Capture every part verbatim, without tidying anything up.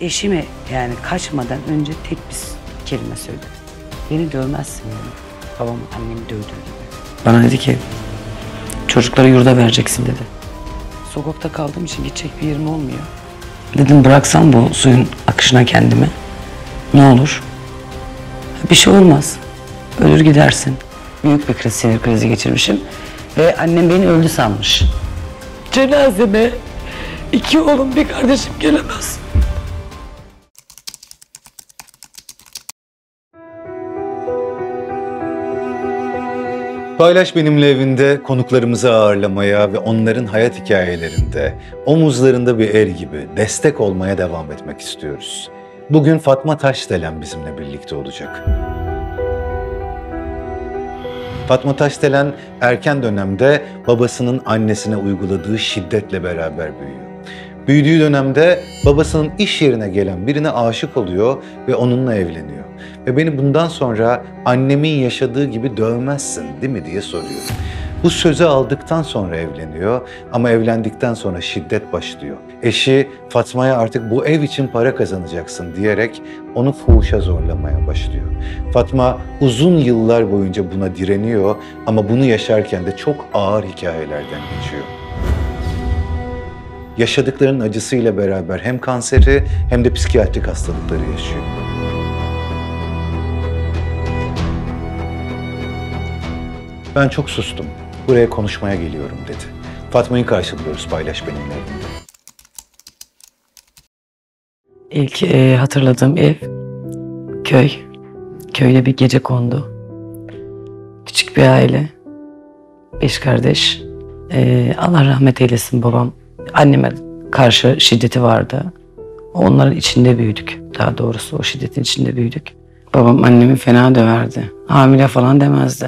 Eşime yani kaçmadan önce tek bir kelime söyledi. Beni dövmezsin yani. Babam annemi dövdüğü gibi. Bana dedi ki çocukları yurda vereceksin dedi. Sokakta kaldığım için gidecek bir yerim olmuyor. Dedim bıraksam bu suyun akışına kendimi ne olur? Bir şey olmaz. Ölür gidersin. Büyük bir kriz, sinir krizi geçirmişim. Ve annem beni öldü sanmış. Cenazeme iki oğlum bir kardeşim gelemez. Paylaş Benimle evinde konuklarımızı ağırlamaya ve onların hayat hikayelerinde omuzlarında bir er gibi destek olmaya devam etmek istiyoruz. Bugün Fatma Taşdelen bizimle birlikte olacak. Fatma Taşdelen erken dönemde babasının annesine uyguladığı şiddetle beraber büyüyor. Büyüdüğü dönemde babasının iş yerine gelen birine aşık oluyor ve onunla evleniyor. Ve beni bundan sonra annemin yaşadığı gibi dövmezsin değil mi diye soruyor. Bu sözü aldıktan sonra evleniyor ama evlendikten sonra şiddet başlıyor. Eşi Fatma'ya artık bu ev için para kazanacaksın diyerek onu fuhuşa zorlamaya başlıyor. Fatma uzun yıllar boyunca buna direniyor ama bunu yaşarken de çok ağır hikayelerden geçiyor. Yaşadıklarının acısıyla beraber hem kanseri hem de psikiyatrik hastalıkları yaşıyor. Ben çok sustum. Buraya konuşmaya geliyorum dedi. Fatma'yı karşılıyoruz Paylaş Benimle evinde. İlk e, hatırladığım ev köy. Köyde bir gecekondu. Küçük bir aile. Beş kardeş. E, Allah rahmet eylesin babam. Anneme karşı şiddeti vardı. Onların içinde büyüdük. Daha doğrusu o şiddetin içinde büyüdük. Babam annemi fena döverdi. Hamile falan demezdi.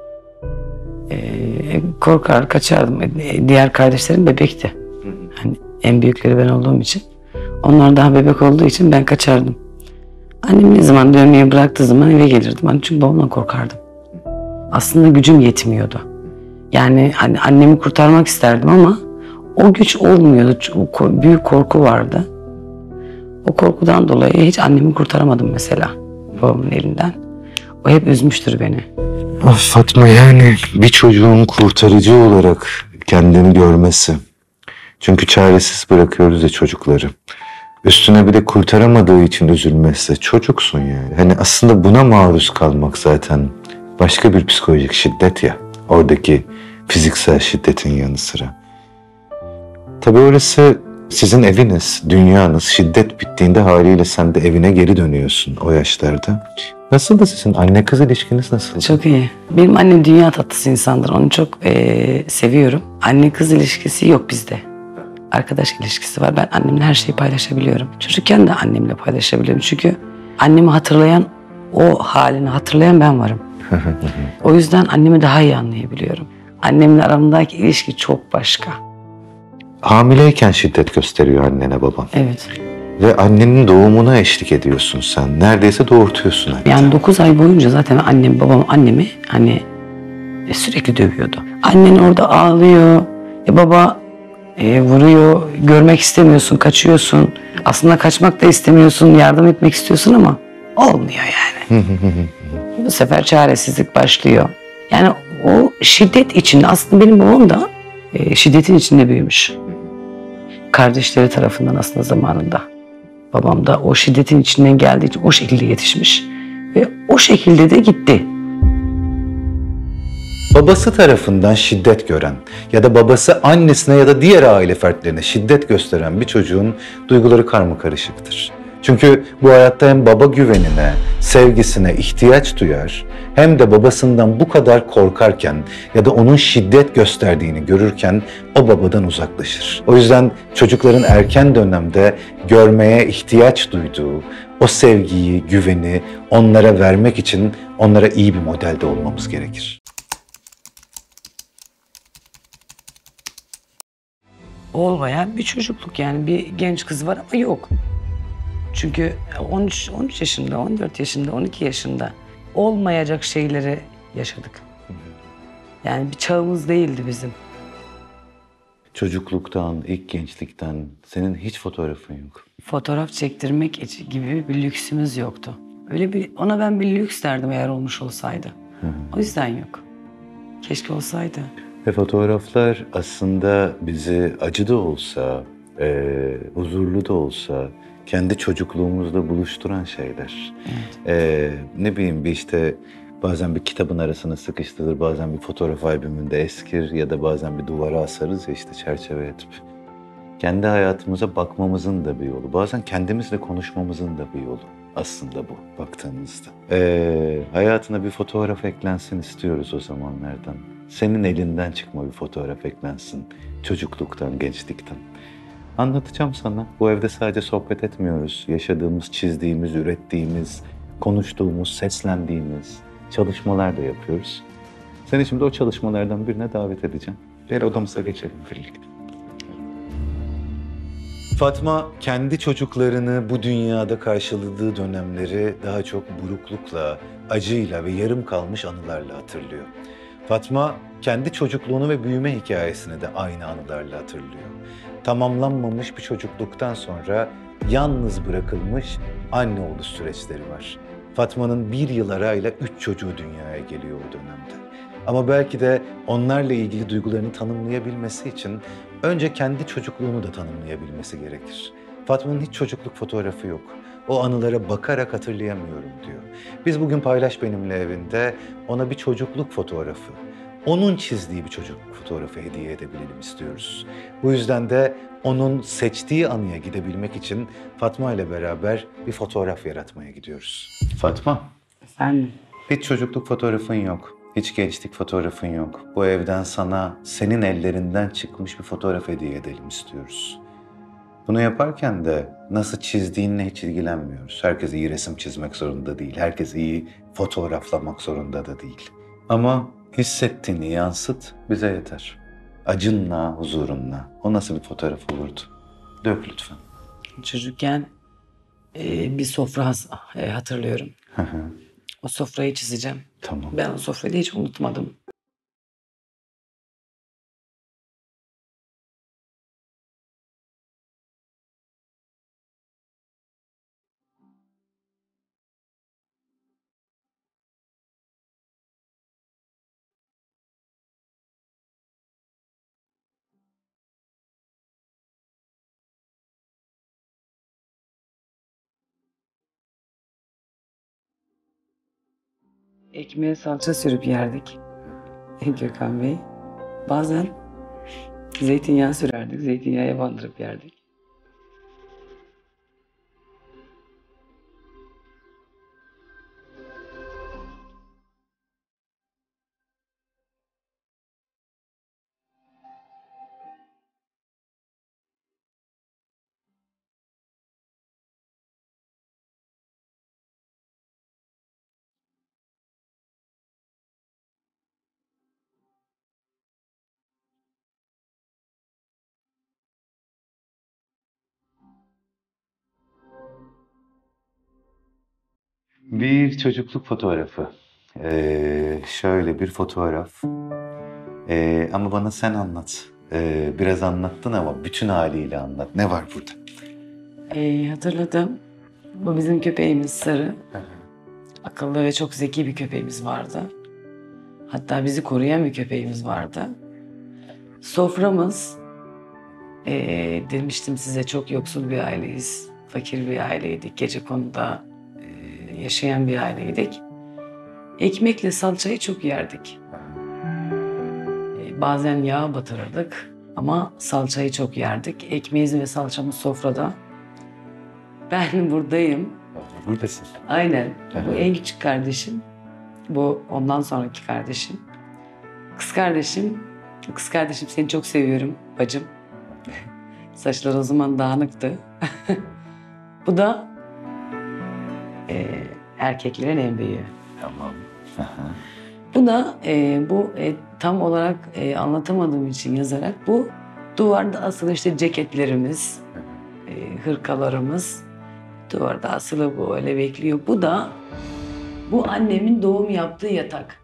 Ee, korkar, kaçardım. Diğer kardeşlerim bebekti. Hani en büyükleri ben olduğum için. Onlar daha bebek olduğu için ben kaçardım. Annem ne zaman dövmeyi bıraktığı zaman eve gelirdim. Hani çünkü babamdan korkardım. Aslında gücüm yetmiyordu. Yani hani annemi kurtarmak isterdim ama o güç olmuyordu. O büyük korku vardı. O korkudan dolayı hiç annemi kurtaramadım mesela babamın elinden. O hep üzmüştür beni. Ah Fatma, yani bir çocuğun kurtarıcı olarak kendini görmesi. Çünkü çaresiz bırakıyoruz ya çocukları. Üstüne bir de kurtaramadığı için üzülmesi. Çocuksun yani. Hani aslında buna maruz kalmak zaten başka bir psikolojik şiddet ya. Oradaki fiziksel şiddetin yanı sıra. Tabii orası sizin eviniz, dünyanız. Şiddet bittiğinde haliyle sen de evine geri dönüyorsun o yaşlarda. Nasıl da sizin anne kız ilişkiniz nasıl? Çok iyi. Benim annem dünya tatlısı insandır. Onu çok e, seviyorum. Anne kız ilişkisi yok bizde. Arkadaş ilişkisi var. Ben annemle her şeyi paylaşabiliyorum. Çocukken de annemle paylaşabiliyorum. Çünkü annemi hatırlayan, o halini hatırlayan ben varım. O yüzden annemi daha iyi anlayabiliyorum. Annemle aramdaki ilişki çok başka. Hamileyken şiddet gösteriyor annene baban. Evet. Ve annenin doğumuna eşlik ediyorsun sen. Neredeyse doğurtuyorsun hatta. Yani dokuz ay boyunca zaten annem, babam annemi hani sürekli dövüyordu. Annen orada ağlıyor. E baba e, vuruyor. Görmek istemiyorsun, kaçıyorsun. Aslında kaçmak da istemiyorsun, yardım etmek istiyorsun ama olmuyor yani. Bu sefer çaresizlik başlıyor. Yani o şiddet içinde, aslında benim babam da e, şiddetin içinde büyümüş. Kardeşleri tarafından aslında zamanında. Babam da o şiddetin içinden geldiği için o şekilde yetişmiş. Ve o şekilde de gitti. Babası tarafından şiddet gören ya da babası annesine ya da diğer aile fertlerine şiddet gösteren bir çocuğun duyguları karmakarışıktır. Çünkü bu hayatta hem baba güvenine, sevgisine ihtiyaç duyar, hem de babasından bu kadar korkarken ya da onun şiddet gösterdiğini görürken o babadan uzaklaşır. O yüzden çocukların erken dönemde görmeye ihtiyaç duyduğu o sevgiyi, güveni onlara vermek için onlara iyi bir modelde olmamız gerekir. Olmayan bir çocukluk, yani bir genç kız var ama yok. Çünkü on üç, on üç yaşında, on dört yaşında, on iki yaşında olmayacak şeyleri yaşadık. Yani bir çağımız değildi bizim. Çocukluktan, ilk gençlikten senin hiç fotoğrafın yok. Fotoğraf çektirmek için- gibi bir lüksümüz yoktu. Öyle bir, ona ben bir lüks derdim eğer olmuş olsaydı. O yüzden yok. Keşke olsaydı. Ve fotoğraflar aslında bizi acı da olsa, e, huzurlu da olsa kendi çocukluğumuzla buluşturan şeyler. E, ne bileyim bir işte bazen bir kitabın arasına sıkıştırır, bazen bir fotoğraf albümünde eskir ya da bazen bir duvara asarız ya işte çerçeve edip. Kendi hayatımıza bakmamızın da bir yolu. Bazen kendimizle konuşmamızın da bir yolu aslında bu baktığınızda. Ee, hayatına bir fotoğraf eklensin istiyoruz o zamanlardan. Senin elinden çıkma bir fotoğraf eklensin. Çocukluktan, gençlikten. Anlatacağım sana. Bu evde sadece sohbet etmiyoruz. Yaşadığımız, çizdiğimiz, ürettiğimiz, konuştuğumuz, seslendiğimiz çalışmalar da yapıyoruz. Seni şimdi o çalışmalardan birine davet edeceğim. Gel odamıza geçelim birlikte. Fatma kendi çocuklarını bu dünyada karşıladığı dönemleri daha çok buruklukla, acıyla ve yarım kalmış anılarla hatırlıyor. Fatma kendi çocukluğunu ve büyüme hikayesini de aynı anılarla hatırlıyor. Tamamlanmamış bir çocukluktan sonra yalnız bırakılmış anne oğlu süreçleri var. Fatma'nın bir yıl arayla üç çocuğu dünyaya geliyor o dönemde. Ama belki de onlarla ilgili duygularını tanımlayabilmesi için önce kendi çocukluğunu da tanımlayabilmesi gerekir. Fatma'nın hiç çocukluk fotoğrafı yok. O anılara bakarak hatırlayamıyorum diyor. Biz bugün Paylaş Benimle evinde ona bir çocukluk fotoğrafı, onun çizdiği bir çocukluk fotoğrafı hediye edebilelim istiyoruz. Bu yüzden de onun seçtiği anıya gidebilmek için Fatma ile beraber bir fotoğraf yaratmaya gidiyoruz. Fatma, Efendim? hiç çocukluk fotoğrafın yok. Hiç gençlik fotoğrafın yok. Bu evden sana senin ellerinden çıkmış bir fotoğraf hediye edelim istiyoruz. Bunu yaparken de nasıl çizdiğinle hiç ilgilenmiyoruz. Herkes iyi resim çizmek zorunda değil. Herkes iyi fotoğraflamak zorunda da değil. Ama hissettiğini yansıt, bize yeter. Acınla, huzurunla. O nasıl bir fotoğraf olurdu? Dök lütfen. Çocukken e, bir sofra has- e, hatırlıyorum. Hı hı, O sofrayı çizeceğim. tamam. Ben o sofrayı da hiç unutmadım. Ekmeğe salça sürüp yerdik. Gökhan Bey. Bazen zeytinyağı sürerdik. Zeytinyağı bandırıp yerdik. Bir çocukluk fotoğrafı. Ee, şöyle bir fotoğraf. Ee, ama bana sen anlat. Ee, biraz anlattın ama bütün haliyle anlat. Ne var burada? E, hatırladım. Bu bizim köpeğimiz Sarı. Akıllı ve çok zeki bir köpeğimiz vardı. Hatta bizi koruyan bir köpeğimiz vardı. Soframız, eee, demiştim size çok yoksul bir aileyiz. Fakir bir aileydik. Gecekondu'da eee, yaşayan bir aileydik. Ekmekle salçayı çok yerdik. Eee, bazen yağ batırırdık ama salçayı çok yerdik. Ekmeğimiz ve salçamız sofrada. Ben buradayım. Buradasın. Aynen. Bu Evet. en küçük kardeşim. Bu ondan sonraki kardeşim. Kız kardeşim. Kız kardeşim seni çok seviyorum bacım. Saçlar o zaman dağınıktı. Bu da eee, erkeklerin en büyüğü. Tamam. Aha. Bu da eee, bu e, tam olarak e, anlatamadığım için yazarak bu duvarda asılı işte ceketlerimiz, e, hırkalarımız duvarda asılı bu öyle bekliyor. Bu da bu annemin doğum yaptığı yatak.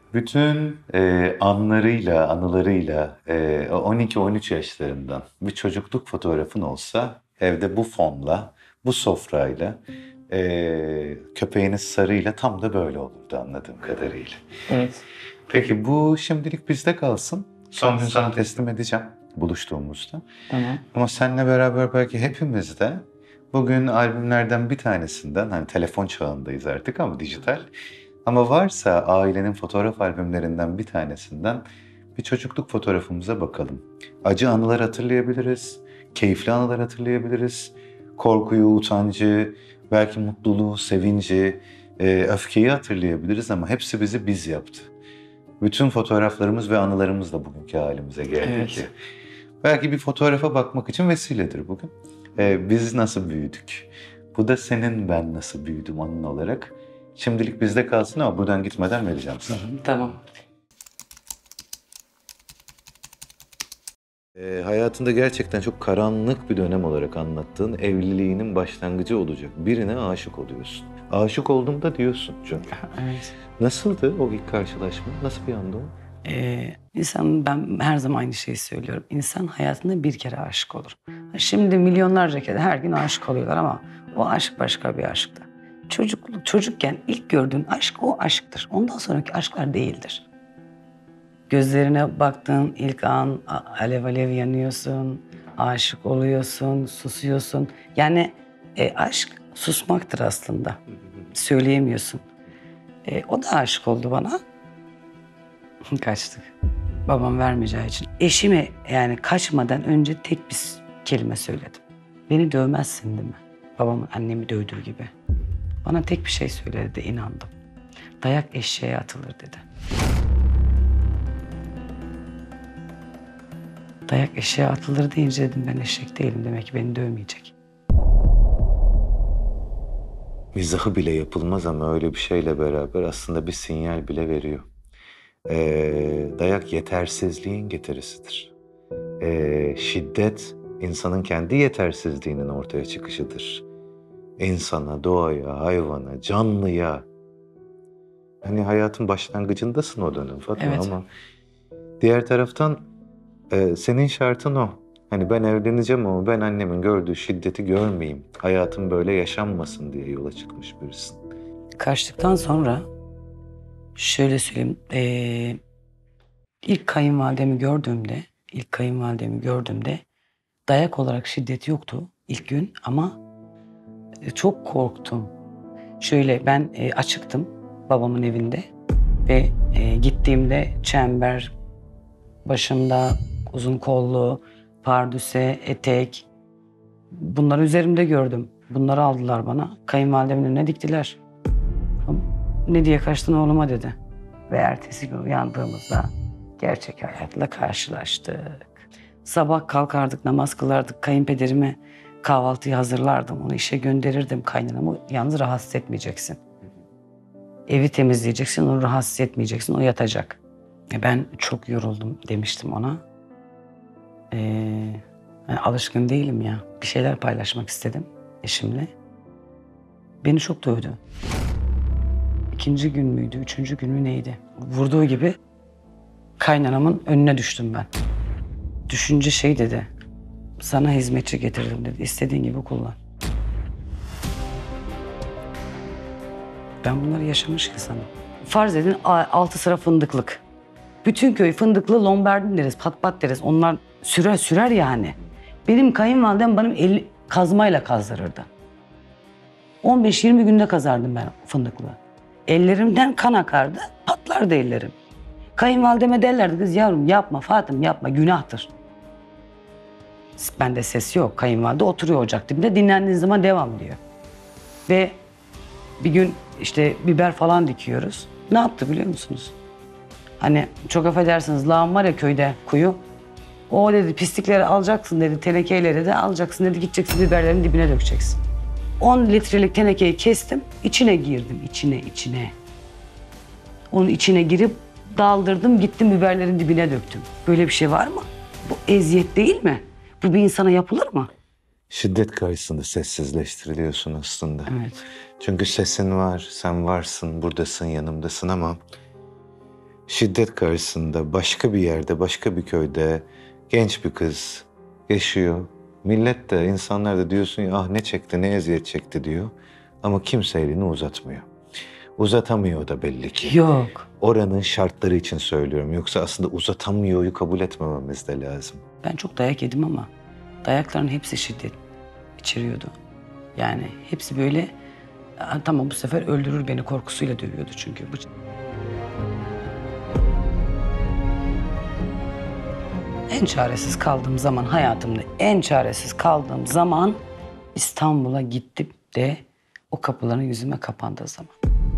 Bütün e, anlarıyla, anılarıyla e, on iki on üç yaşlarından bir çocukluk fotoğrafın olsa evde bu fonla, bu sofrayla, e, köpeğiniz Sarı'yla tam da böyle olurdu anladığım kadarıyla. Evet. Peki bu şimdilik bizde kalsın. Son gün sana teslim edeceğim buluştuğumuzda. Tamam. Ama seninle beraber belki hepimiz de bugün albümlerden bir tanesinden, hani telefon çağındayız artık ama dijital. Ama varsa ailenin fotoğraf albümlerinden bir tanesinden bir çocukluk fotoğrafımıza bakalım. Acı anılar hatırlayabiliriz, keyifli anılar hatırlayabiliriz. Korkuyu, utancı, belki mutluluğu, sevinci, e, öfkeyi hatırlayabiliriz ama hepsi bizi biz yaptı. Bütün fotoğraflarımız ve anılarımız da bugünkü halimize geldi Evet. ki. Belki bir fotoğrafa bakmak için vesiledir bugün. Ee, biz nasıl büyüdük? Bu da senin ben nasıl büyüdüm anın olarak. Şimdilik bizde kalsın ama buradan gitmeden vereceğim sana. Tamam. Ee, hayatında gerçekten çok karanlık bir dönem olarak anlattığın evliliğinin başlangıcı olacak birine aşık oluyorsun. Aşık oldum da diyorsun çünkü. Evet. Nasıldı o ilk karşılaşma? Nasıl bir anda o? Ee, insan, ben her zaman aynı şeyi söylüyorum. İnsan hayatında bir kere aşık olur. Şimdi milyonlarca kere her gün aşık oluyorlar ama o aşk başka bir aşktı. Çocukluk, çocukken ilk gördüğün aşk o aşktır. Ondan sonraki aşklar değildir. Gözlerine baktığın ilk an a- alev alev yanıyorsun, aşık oluyorsun, susuyorsun. Yani e, aşk susmaktır aslında. Söyleyemiyorsun. E, o da aşık oldu bana. Kaçtık. Babam vermeyeceği için. Eşime yani kaçmadan önce tek bir kelime söyledim. Beni dövmezsin değil mi? Babamın annemi dövdüğü gibi. Bana tek bir şey söyledi de inandım. Dayak eşeğe atılır dedi. Dayak eşeğe atılır deyince dedim ben eşek değilim. Demek ki beni dövmeyecek. Mizahı bile yapılmaz ama öyle bir şeyle beraber aslında bir sinyal bile veriyor. Ee, dayak yetersizliğin getirisidir. Ee, şiddet insanın kendi yetersizliğinin ortaya çıkışıdır. İnsana, doğaya, hayvana, canlıya. Hani hayatın başlangıcındasın o dönem Fatma Evet. ama diğer taraftan e, senin şartın o. Hani ben evleneceğim ama ben annemin gördüğü şiddeti görmeyeyim. Hayatım böyle yaşanmasın diye yola çıkmış birisin. Kaçtıktan sonra şöyle söyleyeyim. Ee, ilk kayınvalidemi gördüğümde, ilk kayınvalidemi gördüğümde dayak olarak şiddet yoktu ilk gün ama e, çok korktum. Şöyle ben e, açıktım babamın evinde ve e, gittiğimde çember, başımda uzun kollu, pardüse, etek bunları üzerimde gördüm. Bunları aldılar bana. Kayınvalidemin önüne diktiler. Ne diye kaçtın oğluma dedi. Ve ertesi gün uyandığımızda gerçek hayatla karşılaştık. Sabah kalkardık, namaz kılardık. Kayınpederime kahvaltıyı hazırlardım. Onu işe gönderirdim kaynanamı. Yalnız rahatsız etmeyeceksin. Evi temizleyeceksin, onu rahatsız etmeyeceksin. O yatacak. E ben çok yoruldum demiştim ona. Ee, yani alışkın değilim ya. Bir şeyler paylaşmak istedim eşimle. Beni çok dövdü. İkinci gün müydü, üçüncü gün mü neydi? Vurduğu gibi kaynanamın önüne düştüm ben. Düşünce şey dedi, sana hizmetçi getirdim dedi, istediğin gibi kullan. Ben bunları yaşamış insanım. Farz edin a- altı sıra fındıklık. Bütün köy fındıklı lombardin deriz, pat pat deriz. Onlar sürer sürer yani. Benim kayınvalidem benim el, kazmayla kazdırırdı. on beş yirmi günde kazardım ben fındıklı. Ellerimden kan akardı, patlardı ellerim. Kayınvalideme derlerdi, kız yavrum yapma Fatım yapma, günahtır. Bende ses yok, kayınvalide oturuyor ocak dibinde, dinlendiğin zaman devam diyor. Ve bir gün işte biber falan dikiyoruz. Ne yaptı biliyor musunuz? Hani çok affedersiniz, lağım var ya köyde, kuyu. O dedi pislikleri alacaksın dedi, tenekeleri de alacaksın dedi, gideceksin biberlerin dibine dökeceksin. on litrelik tenekeyi kestim, içine girdim, içine, içine. Onun içine girip daldırdım, gittim biberlerin dibine döktüm. Böyle bir şey var mı? Bu eziyet değil mi? Bu bir insana yapılır mı? Şiddet karşısında sessizleştiriliyorsun aslında. Evet. Çünkü sesin var, sen varsın, buradasın, yanımdasın ama şiddet karşısında başka bir yerde, başka bir köyde genç bir kız yaşıyor. Millet de, insanlar da diyorsun ya ah ne çekti, ne eziyet çekti diyor. Ama kimse elini uzatmıyor. Uzatamıyor da belli ki. Yok. Oranın şartları için söylüyorum. Yoksa aslında uzatamıyor'yu kabul etmememiz de lazım. Ben çok dayak yedim ama dayakların hepsi şiddet içeriyordu. Yani hepsi böyle "Aa, tamam bu sefer öldürür beni" korkusuyla dövüyordu çünkü. Bu... En çaresiz kaldığım zaman, hayatımda en çaresiz kaldığım zaman İstanbul'a gittim de o kapıların yüzüme kapandığı zaman.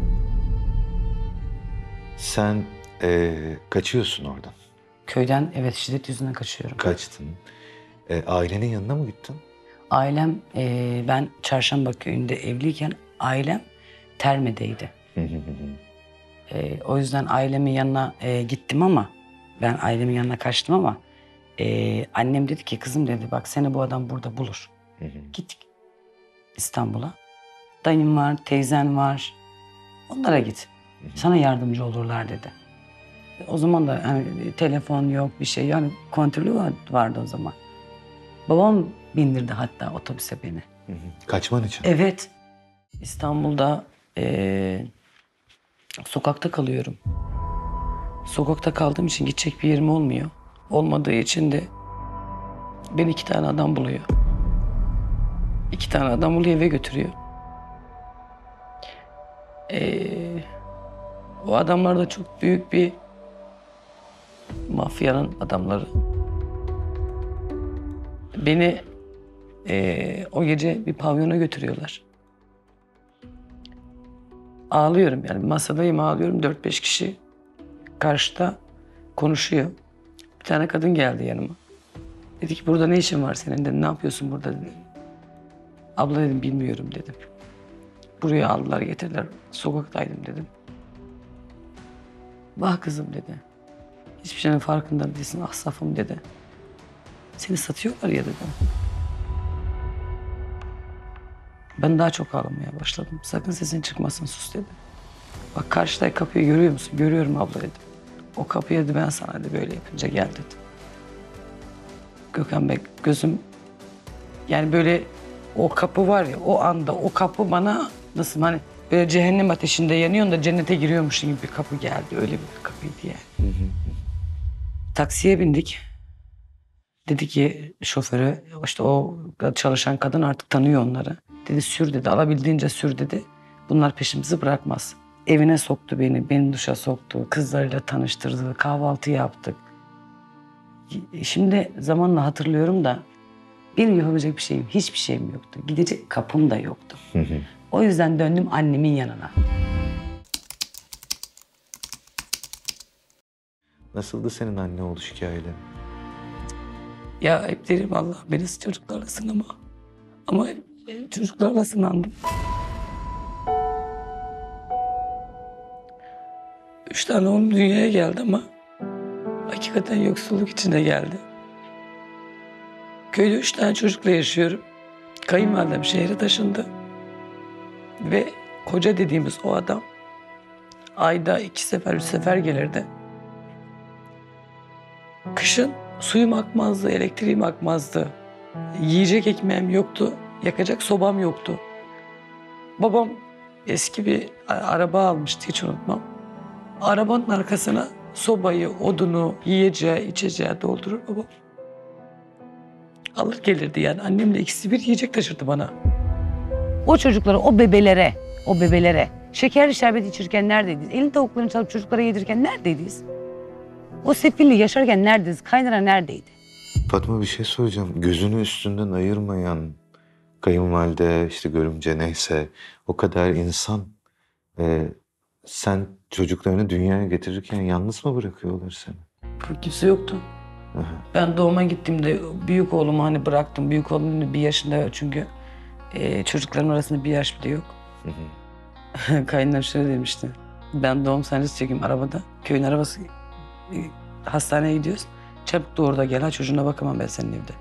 Sen eee, kaçıyorsun oradan. Köyden evet şiddet yüzünden kaçıyorum. Kaçtın. E, ailenin yanına mı gittin? Ailem, e, ben Çarşamba köyünde evliyken ailem Terme'deydi. e, o yüzden ailemin yanına e, gittim ama ben ailemin yanına kaçtım ama e, annem dedi ki kızım dedi bak seni bu adam burada bulur. Gittik İstanbul'a. Dayım var, teyzen var. Onlara git. Sana yardımcı olurlar dedi. O zaman da hani, telefon yok bir şey yani kontrolü var, vardı o zaman. Babam bindirdi hatta otobüse beni. Kaçman için. Evet. İstanbul'da eee, sokakta kalıyorum. Sokakta kaldığım için gidecek bir yerim olmuyor. Olmadığı için de beni iki tane adam buluyor. İki tane adam buluyor eve götürüyor. Eee, o adamlar da çok büyük bir mafyanın adamları. Beni eee, o gece bir pavyona götürüyorlar. Ağlıyorum yani masadayım ağlıyorum. Dört beş kişi karşıda konuşuyor. Bir tane kadın geldi yanıma. Dedi ki burada ne işin var senin dedi. Ne yapıyorsun burada dedi. Abla dedim bilmiyorum dedim. Buraya aldılar getirdiler. Sokaktaydım dedim. Bak kızım dedi. Hiçbir şeyin farkında değilsin ah safım dedi. Seni satıyorlar ya dedim. Ben daha çok ağlamaya başladım. Sakın sesin çıkmasın sus dedi. Bak karşıdaki kapıyı görüyor musun? Görüyorum abla dedim. O kapıya dedi ben sana dedi böyle yapınca gel dedi. Gökhan Bey gözüm yani böyle o kapı var ya o anda o kapı bana nasıl hani böyle cehennem ateşinde yanıyorsun da cennete giriyormuş gibi bir kapı geldi. Öyle bir kapıydı yani. Taksiye bindik. Dedi ki şoföre işte o çalışan kadın artık tanıyor onları. Dedi sür dedi alabildiğince sür dedi. Bunlar peşimizi bırakmaz. Evine soktu beni, beni duşa soktu. Kızlarıyla tanıştırdı, kahvaltı yaptık. Şimdi zamanla hatırlıyorum da benim yapabilecek bir şeyim, hiçbir şeyim yoktu. Gidecek kapım da yoktu. O yüzden döndüm annemin yanına. Nasıldı senin anne oluş hikayelerin? Ya hep derim Allah beni çocuklarla sınama. Ama hep çocuklarla sınandım. Üç tane oğlum dünyaya geldi ama hakikaten yoksulluk içinde geldi. Köyde üç tane çocukla yaşıyorum. Kayınvalidem şehre taşındı. Ve koca dediğimiz o adam ayda iki sefer, üç sefer gelirdi. Kışın suyum akmazdı, elektriğim akmazdı. Yiyecek ekmeğim yoktu, yakacak sobam yoktu. Babam eski bir araba almıştı, hiç unutmam. Arabanın arkasına sobayı, odunu, yiyeceği, içeceği doldurur babam. Alır gelirdi yani. Annemle ikisi bir yiyecek taşırdı bana. O çocuklara, o bebelere, o bebelere şekerli şerbet içirirken neredeydiniz? Elin tavuklarını çalıp çocuklara yedirirken neredeydiniz? O sefilli yaşarken neredeydiniz? Kaynana neredeydi? Fatma bir şey soracağım. Gözünü üstünden ayırmayan kayınvalide, işte görümce neyse o kadar insan e, sen çocuklarını dünyaya getirirken yalnız mı bırakıyorlar seni? Kimse yoktu. Aha. Ben doğuma gittiğimde büyük oğlumu hani bıraktım. Büyük oğlum bir yaşında çünkü e, çocukların arasında bir yaş bile yok. Kayınlar şöyle demişti. Ben doğum sancısı çekeyim arabada. Köyün arabası e, hastaneye gidiyoruz. Çabuk doğur da gel ha çocuğuna bakamam ben senin evde.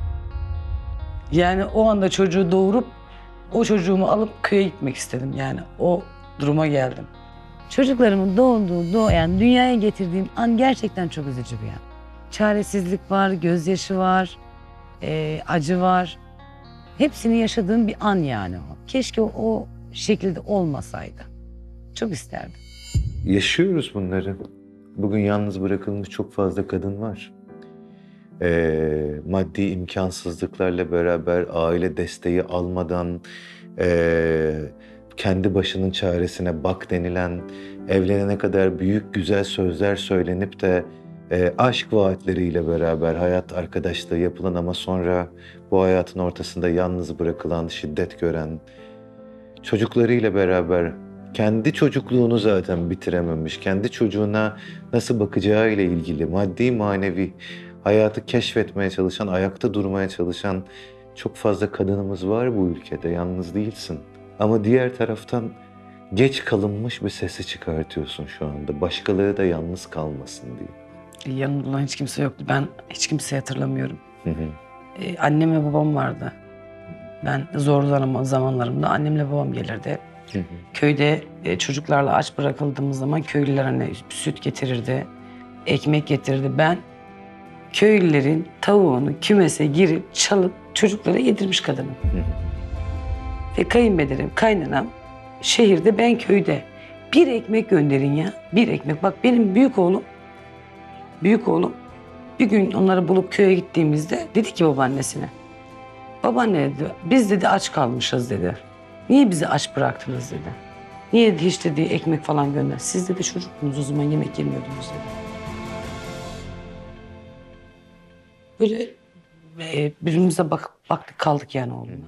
Yani o anda çocuğu doğurup o çocuğumu alıp köye gitmek istedim. Yani o duruma geldim. Çocuklarımın doğduğu, doğayan, dünyaya getirdiğim an gerçekten çok üzücü bir an. Çaresizlik var, gözyaşı var, e, acı var. Hepsini yaşadığım bir an yani o. Keşke o, o şekilde olmasaydı. Çok isterdim. Yaşıyoruz bunları. Bugün yalnız bırakılmış çok fazla kadın var. Ee, maddi imkansızlıklarla beraber aile desteği almadan ee, kendi başının çaresine bak denilen, evlenene kadar büyük güzel sözler söylenip de e, aşk vaatleriyle beraber hayat arkadaşlığı yapılan ama sonra bu hayatın ortasında yalnız bırakılan, şiddet gören, çocuklarıyla beraber kendi çocukluğunu zaten bitirememiş, kendi çocuğuna nasıl bakacağı ile ilgili maddi manevi hayatı keşfetmeye çalışan, ayakta durmaya çalışan çok fazla kadınımız var bu ülkede, yalnız değilsin. Ama diğer taraftan geç kalınmış bir sesi çıkartıyorsun şu anda. Başkaları da yalnız kalmasın diye. Yanımda hiç kimse yoktu. Ben hiç kimseyi hatırlamıyorum. Hı hı. Ee, annem ve babam vardı. Ben zor zamanlarımda annemle babam gelirdi. Hı hı. Köyde e, çocuklarla aç bırakıldığımız zaman köylüler hani süt getirirdi, ekmek getirirdi. Ben köylülerin tavuğunu kümese girip çalıp çocuklara yedirmiş kadınım. Hı hı. Ve kayınbederim, kaynanam şehirde, ben köyde. Bir ekmek gönderin ya, bir ekmek. Bak benim büyük oğlum, büyük oğlum bir gün onları bulup köye gittiğimizde dedi ki babaannesine, babaanne dedi, biz dedi aç kalmışız dedi. Niye bizi aç bıraktınız dedi. Niye hiç dedi ekmek falan gönder. Siz dedi çocuktunuz o zaman yemek yemiyordunuz dedi. Böyle e, birbirimize bak, baktık kaldık yani oğlumla.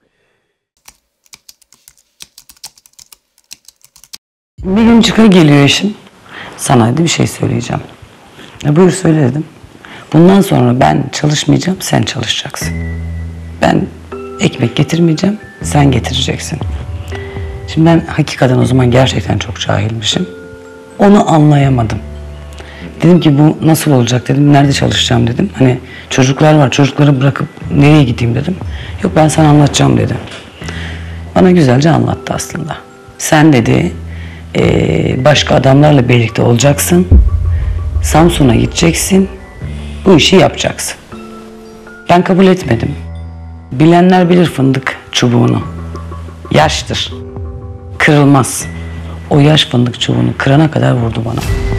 Bir gün çıka geliyor eşim. Sana dedi bir şey söyleyeceğim. E, buyur söyle dedim. Bundan sonra ben çalışmayacağım, sen çalışacaksın. Ben ekmek getirmeyeceğim, sen getireceksin. Şimdi ben hakikaten o zaman gerçekten çok cahilmişim. Onu anlayamadım. Dedim ki bu nasıl olacak dedim, nerede çalışacağım dedim. Hani çocuklar var, çocukları bırakıp nereye gideyim dedim. Yok ben sana anlatacağım dedi. Bana güzelce anlattı aslında. Sen dedi ee, başka adamlarla birlikte olacaksın. Samsun'a gideceksin. Bu işi yapacaksın. Ben kabul etmedim. Bilenler bilir fındık çubuğunu. Yaştır. Kırılmaz. O yaş fındık çubuğunu kırana kadar vurdu bana.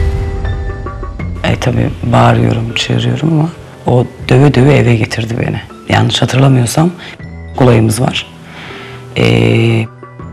E tabii bağırıyorum, çığırıyorum ama o döve döve eve getirdi beni. Yanlış hatırlamıyorsam olayımız var. Ee,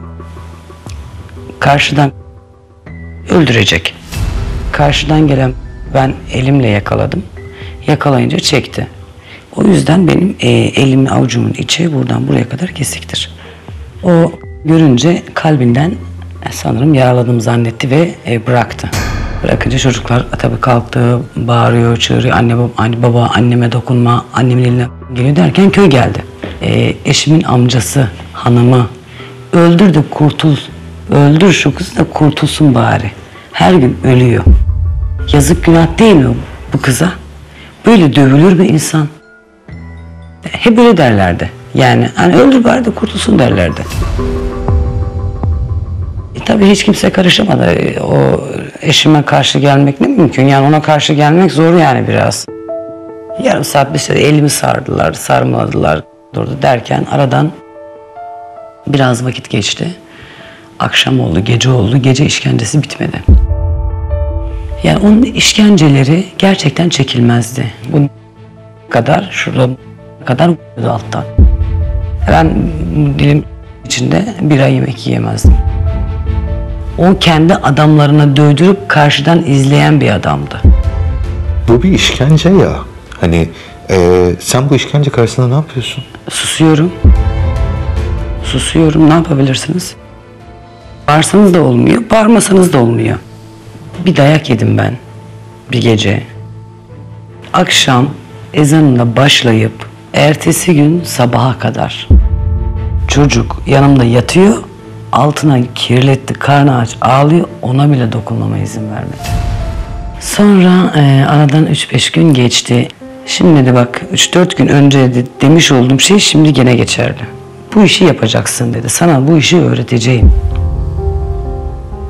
karşıdan öldürecek. Karşıdan gelen ben elimle yakaladım. Yakalayınca çekti. O yüzden benim e, elimin avucumun içi buradan buraya kadar kesiktir. O görünce kalbinden e, sanırım yaraladığımı zannetti ve e, bıraktı. Bırakınca çocuklar tabii kalktı, bağırıyor, çığırıyor. Anne baba, anne, baba anneme dokunma, annemin eline geliyor derken köy geldi. E, eşimin amcası, hanımı öldür de kurtul, öldür şu kızı da kurtulsun bari. Her gün ölüyor. Yazık günah değil mi bu kıza? Böyle dövülür mü insan? Hep öyle derlerdi. Yani hani öldür bari de kurtulsun derlerdi. E, tabii hiç kimse karışamadı. E, o eşime karşı gelmek ne mümkün? Yani ona karşı gelmek zor yani biraz. Yarım saat bir süre elimi sardılar, sarmaladılar durdu derken aradan biraz vakit geçti. Akşam oldu, gece oldu. Gece işkencesi bitmedi. Yani onun işkenceleri gerçekten çekilmezdi. Bu kadar, şurada kadar alttan. Ben dilim içinde bir ay yemek yiyemezdim. O kendi adamlarına dövdürüp karşıdan izleyen bir adamdı. Bu bir işkence ya. Hani e, sen bu işkence karşısında ne yapıyorsun? Susuyorum. Susuyorum. Ne yapabilirsiniz? Bağırsanız da olmuyor, bağırmasanız da olmuyor. Bir dayak yedim ben bir gece. Akşam ezanına başlayıp ertesi gün sabaha kadar. Çocuk yanımda yatıyor, altına kirletti, karnı aç, ağlıyor, ona bile dokunmama izin vermedi. Sonra e, aradan üç beş gün geçti. Şimdi de bak üç dört gün önce de demiş olduğum şey şimdi gene geçerli. Bu işi yapacaksın dedi. Sana bu işi öğreteceğim.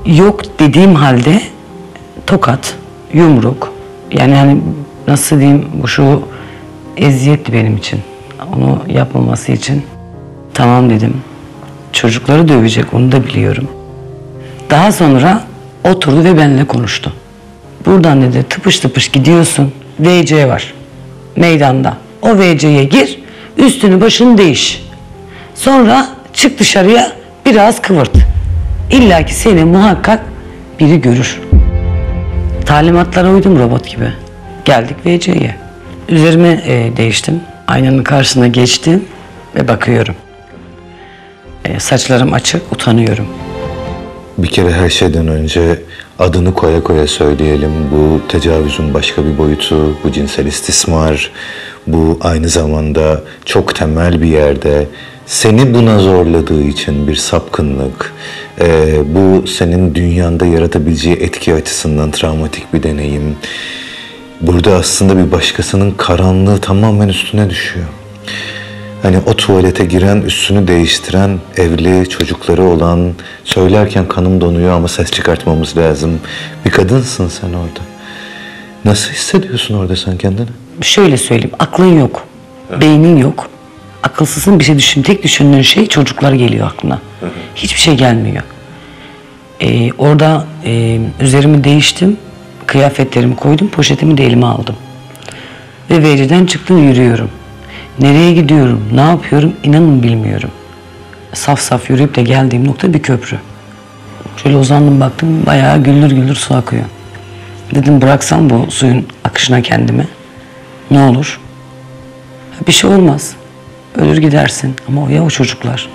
yok dediğim halde tokat, yumruk, yani hani nasıl diyeyim, bu şu eziyetti benim için. Onu yapmaması için tamam dedim. Çocukları dövecek, onu da biliyorum. Daha sonra oturdu ve benimle konuştu. Buradan dedi tıpış tıpış gidiyorsun. V C var meydanda. O V C'ye gir, üstünü başını değiş. Sonra çık dışarıya, biraz kıvırt. İlla ki seni muhakkak biri görür. Talimatlara uydum robot gibi. Geldik V C'ye. Üzerime e, değiştim. Aynanın karşısına geçtim ve bakıyorum. E, saçlarım açık, utanıyorum. Bir kere her şeyden önce adını koya koya söyleyelim. Bu tecavüzün başka bir boyutu, bu cinsel istismar, bu aynı zamanda çok temel bir yerde seni buna zorladığı için bir sapkınlık, e, bu senin dünyanda yaratabileceği etki açısından travmatik bir deneyim. Burada aslında bir başkasının karanlığı tamamen üstüne düşüyor. Hani o tuvalete giren, üstünü değiştiren, evli, çocukları olan, söylerken kanım donuyor ama ses çıkartmamız lazım. Bir kadınsın sen orada. Nasıl hissediyorsun orada sen kendini? Şöyle söyleyeyim, aklın yok, beynin yok. Akılsızın bir şey düşün, tek düşündüğün şey çocuklar geliyor aklına. Hiçbir şey gelmiyor. Ee, orada e, üzerimi değiştim, kıyafetlerimi koydum, poşetimi de elime aldım. Ve V C'den çıktım, yürüyorum. Nereye gidiyorum, ne yapıyorum inanın bilmiyorum. Saf saf yürüyüp de geldiğim nokta bir köprü. Şöyle uzandım, baktım bayağı güldür güldür su akıyor. Dedim bıraksam bu suyun akışına kendimi ne olur? Bir şey olmaz. Ölür gidersin ama o ya o çocuklar.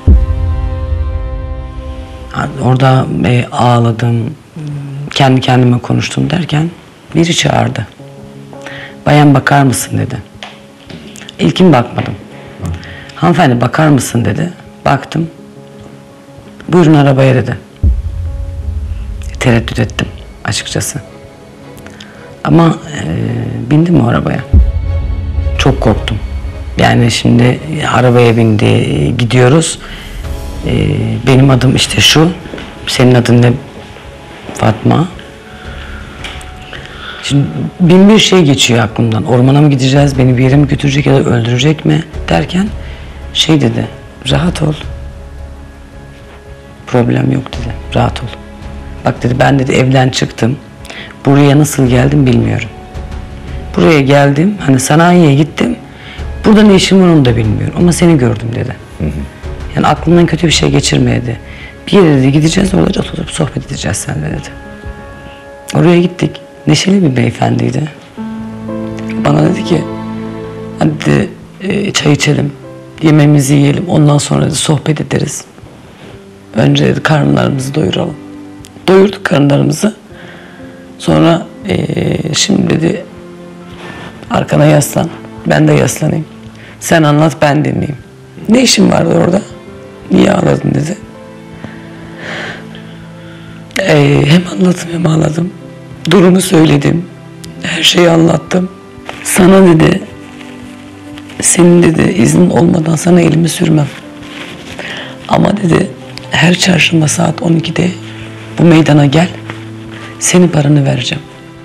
Orada e, ağladım, kendi kendime konuştum derken biri çağırdı. Bayan bakar mısın dedi. İlkin bakmadım. Hanımefendi bakar mısın dedi. Baktım. Buyurun arabaya dedi. Tereddüt ettim açıkçası. Ama e, bindim o arabaya. Çok korktum. Yani şimdi arabaya bindi, gidiyoruz. E, benim adım işte şu. Senin adın ne? Fatma. Şimdi bin bir şey geçiyor aklımdan. Ormana mı gideceğiz, beni bir yere mi götürecek ya da öldürecek mi derken şey dedi, rahat ol. Problem yok dedi, rahat ol. Bak dedi, ben dedi evden çıktım. Buraya nasıl geldim bilmiyorum. Buraya geldim, hani sanayiye gittim. Burada ne işim var onu da bilmiyorum ama seni gördüm dedi. Hı hı. Yani aklımdan kötü bir şey geçirmedi. Bir yere dedi gideceğiz, orada oturup sohbet edeceğiz seninle dedi. Oraya gittik. Neşeli bir beyefendiydi. Bana dedi ki, hadi dedi, e, çay içelim, yemeğimizi yiyelim, ondan sonra dedi, sohbet ederiz. Önce dedi, karınlarımızı doyuralım. Doyurduk karınlarımızı. Sonra e, şimdi dedi, arkana yaslan, ben de yaslanayım. Sen anlat, ben dinleyeyim. Ne işin vardı orada? Niye ağladın dedi. E, hem anlattım hem ağladım. Durumu söyledim. Her şeyi anlattım. Sana dedi, senin dedi iznin olmadan sana elimi sürmem. Ama dedi, her çarşamba saat on ikide bu meydana gel. Senin paranı vereceğim.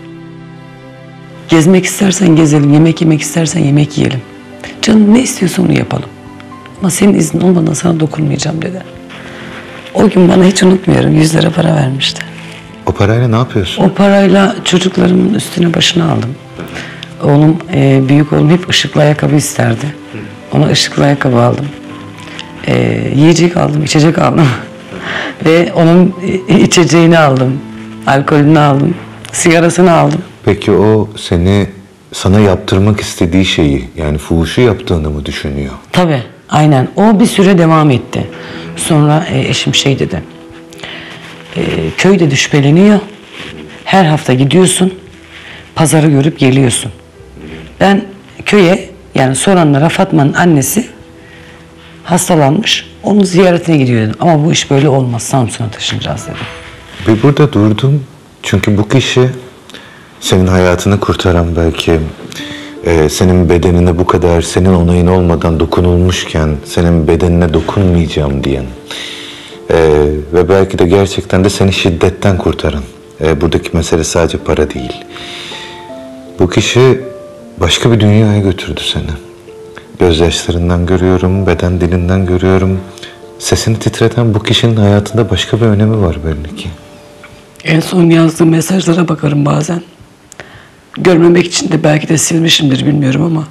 Gezmek istersen gezelim, yemek yemek istersen yemek yiyelim. Canım ne istiyorsa onu yapalım. Ama senin iznin olmadan sana dokunmayacağım dedi. O gün bana hiç unutmuyorum, yüz lira para vermişti. O parayla ne yapıyorsun? O parayla çocuklarımın üstüne başına aldım. Oğlum, e, büyük oğlum hep ışıklı ayakkabı isterdi. Ona ışıklı ayakkabı aldım. E, yiyecek aldım, içecek aldım. Ve onun içeceğini aldım. Alkolünü aldım. Sigarasını aldım. Peki o seni sana yaptırmak istediği şeyi, yani fuhuşu yaptığını mı düşünüyor? Tabii, aynen. O bir süre devam etti. Sonra e, eşim şey dedi. E, köyde de şüpheleniyor. Her hafta gidiyorsun. Pazarı görüp geliyorsun. Ben köye, yani soranlara Fatma'nın annesi hastalanmış. Onun ziyaretine gidiyordum. Ama bu iş böyle olmaz. Samsun'a taşınacağız dedim. Ve burada durdum. Çünkü bu kişi senin hayatını kurtaran, belki e, senin bedenine bu kadar senin onayın olmadan dokunulmuşken senin bedenine dokunmayacağım diyen, Ee, ve belki de gerçekten de seni şiddetten kurtaran. Ee, buradaki mesele sadece para değil. Bu kişi başka bir dünyaya götürdü seni. Gözyaşlarından görüyorum, beden dilinden görüyorum. Sesini titreten bu kişinin hayatında başka bir önemi var belli ki. En son yazdığım mesajlara bakarım bazen. Görmemek için de belki de silmişimdir bilmiyorum ama.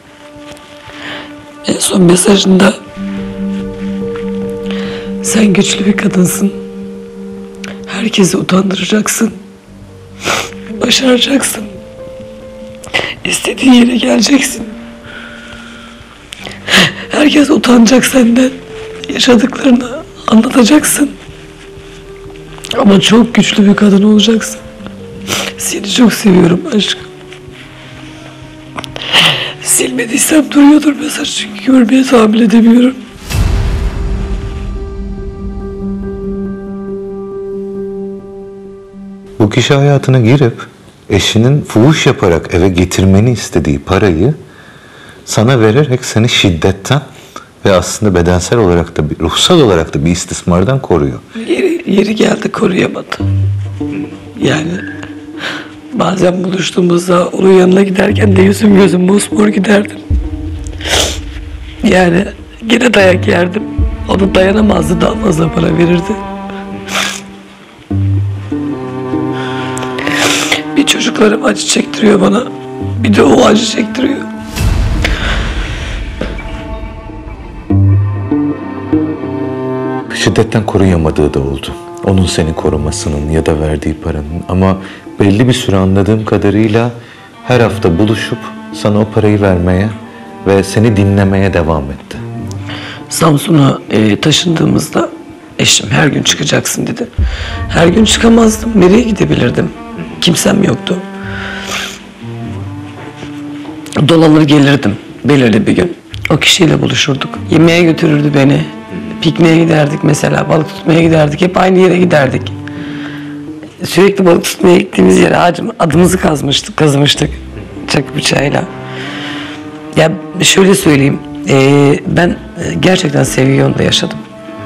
En son mesajında sen güçlü bir kadınsın. Herkesi utandıracaksın. Başaracaksın. İstediğin yere geleceksin. Herkes utanacak senden. Yaşadıklarını anlatacaksın. Ama çok güçlü bir kadın olacaksın. Seni çok seviyorum aşkım. Silmediysem duruyordur mesaj çünkü görmeye tahammül edemiyorum. Bu kişi hayatına girip eşinin fuhuş yaparak eve getirmeni istediği parayı sana vererek seni şiddetten ve aslında bedensel olarak da, ruhsal olarak da bir istismardan koruyor. Yeri, yeri geldi koruyamadı. Yani bazen buluştuğumuzda onun yanına giderken de yüzüm gözüm mosmor giderdim. Yani gene dayak yerdim. O da dayanamazdı, daha fazla para verirdi. Bir çocuklarım acı çektiriyor bana. Bir de o acı çektiriyor. Şiddetten koruyamadığı da oldu. Onun seni korumasının ya da verdiği paranın, ama belli bir süre anladığım kadarıyla her hafta buluşup sana o parayı vermeye ve seni dinlemeye devam etti. Samsun'a e, taşındığımızda eşim her gün çıkacaksın dedi. Her gün çıkamazdım. Nereye gidebilirdim? Kimsem yoktu. Dolanır gelirdim belirli bir gün. O kişiyle buluşurduk. Yemeğe götürürdü beni. Pikniğe giderdik mesela, balık tutmaya giderdik. Hep aynı yere giderdik. Sürekli balık tutmaya gittiğimiz yere ağacım, adımızı kazmıştık, kazımıştık çakı bıçağıyla. Ya şöyle söyleyeyim, e, ben gerçekten sevgi yolunda yaşadım.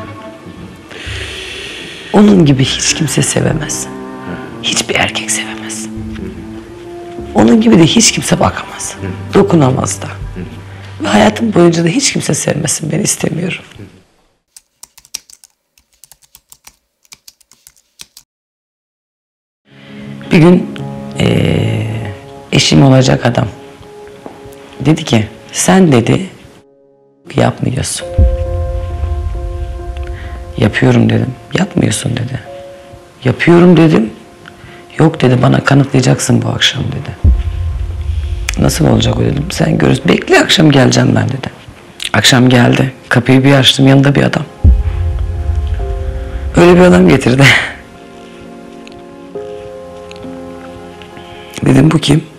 Onun gibi hiç kimse sevemez. Hiçbir erkek sevemez. Onun gibi de hiç kimse bakamaz. Dokunamaz da. Ve hayatım boyunca da hiç kimse sevmesin, ben istemiyorum. Bir gün ee, eşim olacak adam dedi ki, sen dedi yapmıyorsun. Yapıyorum dedim. Yapmıyorsun dedi. Yapıyorum dedim. Yok dedi, bana kanıtlayacaksın bu akşam dedi. Nasıl olacak o dedim. Sen görürsün. Bekle, akşam geleceğim ben dedi. Akşam geldi. Kapıyı bir açtım, yanında bir adam. Öyle bir adam getirdi. Dedim bu kim?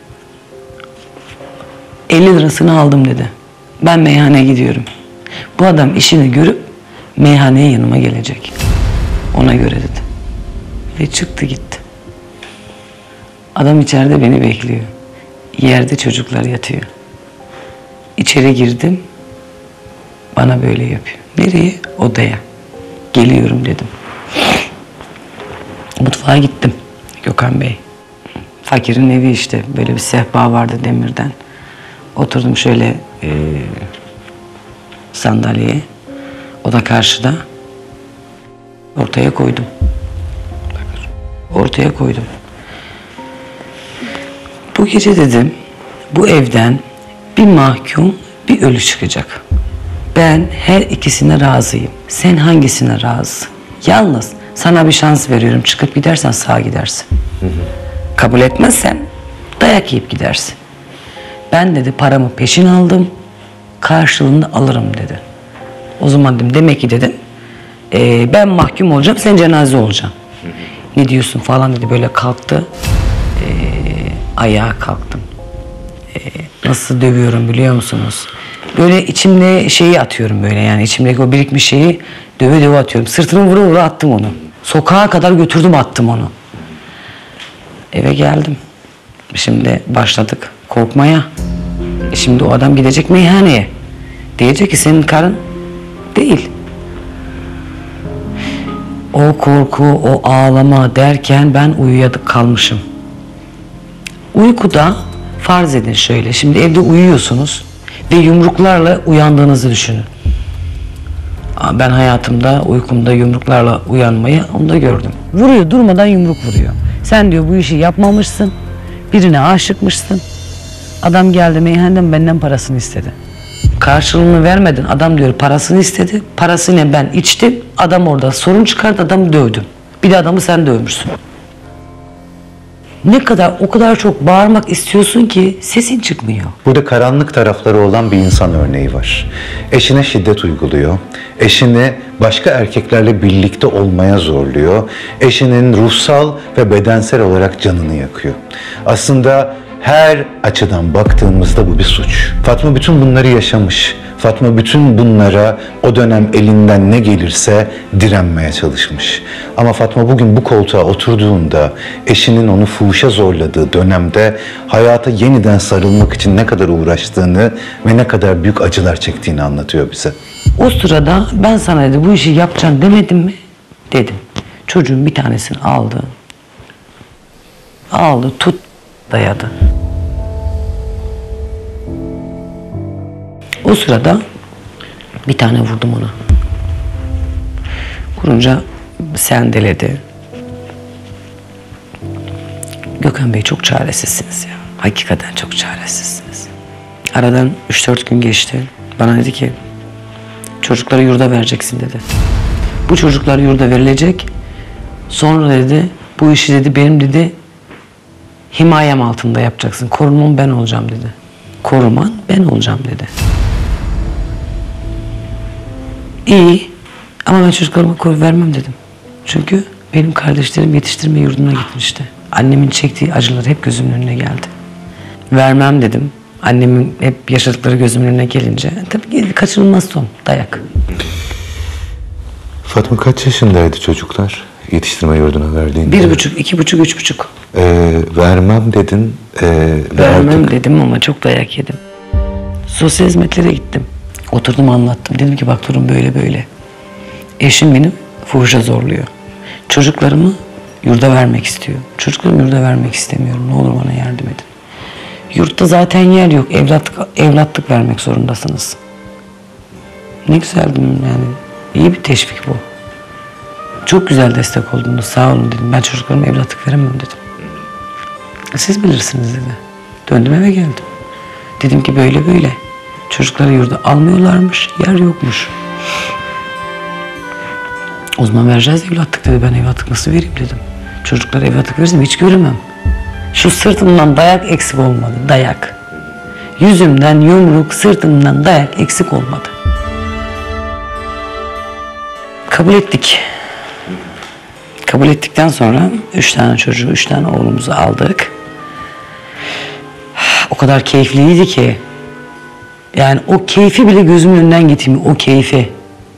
elli lirasını aldım dedi. Ben meyhaneye gidiyorum. Bu adam işini görüp meyhaneye yanıma gelecek. Ona göre dedi. Ve çıktı gitti. Adam içeride beni bekliyor. Yerde çocuklar yatıyor. İçeri girdim. Bana böyle yapıyor. Nereye? Odaya. Geliyorum dedim. Mutfağa gittim. Gökhan Bey. Fakirin evi işte. Böyle bir sehpa vardı demirden. Oturdum şöyle e, sandalyeye. O da karşıda. Ortaya koydum. Ortaya koydum. Bu gece dedim, bu evden bir mahkum, bir ölü çıkacak. Ben her ikisine razıyım. Sen hangisine razısın? Yalnız sana bir şans veriyorum. Çıkıp gidersen sağa gidersin. Hı hı. Kabul etmezsen dayak yiyip gidersin. Ben dedi paramı peşin aldım. Karşılığını alırım dedi. O zaman dedim, demek ki dedim e, ben mahkum olacağım, sen cenaze olacaksın. Hı hı. Ne diyorsun falan dedi, böyle kalktı. E, ayağa kalktım. E, nasıl dövüyorum biliyor musunuz? Böyle içimde şeyi atıyorum böyle, yani içimdeki o birikmiş şeyi döve döve atıyorum. Sırtını vura vura attım onu. Sokağa kadar götürdüm, attım onu. Eve geldim. Şimdi başladık korkmaya. E şimdi o adam gidecek meyhaneye. Diyecek ki senin karın değil. O korku, o ağlama derken ben uyuyadık kalmışım. Uykuda farz edin şöyle, şimdi evde uyuyorsunuz ve yumruklarla uyandığınızı düşünün. Ben hayatımda uykumda yumruklarla uyanmayı onu da gördüm. Vuruyor, durmadan yumruk vuruyor. Sen diyor bu işi yapmamışsın, birine aşıkmışsın. Adam geldi meyhaneden benden parasını istedi. Karşılığını vermedin, adam diyor parasını istedi. Parasıyla ben içtim, adam orada sorun çıkardı, adamı dövdüm. Bir de adamı sen dövmüşsün. Ne kadar, o kadar çok bağırmak istiyorsun ki sesin çıkmıyor. Burada karanlık tarafları olan bir insan örneği var. Eşine şiddet uyguluyor. Eşini başka erkeklerle birlikte olmaya zorluyor. Eşinin ruhsal ve bedensel olarak canını yakıyor. Aslında her açıdan baktığımızda bu bir suç. Fatma bütün bunları yaşamış. Fatma bütün bunlara o dönem elinden ne gelirse direnmeye çalışmış. Ama Fatma bugün bu koltuğa oturduğunda eşinin onu fuhuşa zorladığı dönemde hayata yeniden sarılmak için ne kadar uğraştığını ve ne kadar büyük acılar çektiğini anlatıyor bize. O sırada ben sana dedi bu işi yapacaksın demedim mi? Dedim. Çocuğun bir tanesini aldı. Aldı, tut, dayadı. O sırada bir tane vurdum ona. Vurunca sendeledi. Gökhan Bey çok çaresizsiniz ya. Hakikaten çok çaresizsiniz. Aradan üç dört gün geçti. Bana dedi ki çocukları yurda vereceksin dedi. Bu çocuklar yurda verilecek. Sonra dedi bu işi dedi benim dedi himayem altında yapacaksın. Korumam ben olacağım dedi. Koruman ben olacağım dedi. İyi ama ben çocuklarıma koru vermem dedim. Çünkü benim kardeşlerim yetiştirme yurduna gitmişti. Annemin çektiği acılar hep gözümün önüne geldi. Vermem dedim. Annemin hep yaşadıkları gözümün önüne gelince tabii kaçınılmaz son dayak. Fatma kaç yaşındaydı çocuklar yetiştirme yurduna verdiğinde? Bir buçuk, iki buçuk, üç buçuk. Ee, vermem dedin. Ee, Vermem artık... dedim ama çok dayak yedim. Sosyal hizmetlere gittim. Oturdum anlattım. Dedim ki bak durum böyle böyle. Eşim beni fuhuşa zorluyor. Çocuklarımı yurda vermek istiyor. Çocuklarımı yurda vermek istemiyorum. Ne olur bana yardım edin. Yurtta zaten yer yok. Evlatlık, evlatlık vermek zorundasınız. Ne güzel dedim yani. İyi bir teşvik bu. Çok güzel destek oldunuz. Sağ olun dedim. Ben çocuklarıma evlatlık veremem dedim. Siz bilirsiniz dedi. Döndüm eve geldim. Dedim ki böyle böyle. Çocukları yurda almıyorlarmış. Yer yokmuş. O zaman vereceğiz evlatlık dedi. Ben evlatlık nasıl vereyim dedim. Çocuklara evlatlık verirsem hiç göremem. Şu sırtımdan dayak eksik olmadı. Dayak. Yüzümden yumruk, sırtımdan dayak eksik olmadı. Kabul ettik. Kabul ettikten sonra üç tane çocuğu, üç tane oğlumuzu aldık. O kadar keyifliydi ki. Yani o keyfi bile gözümün önünden gitmiyor. O keyfi.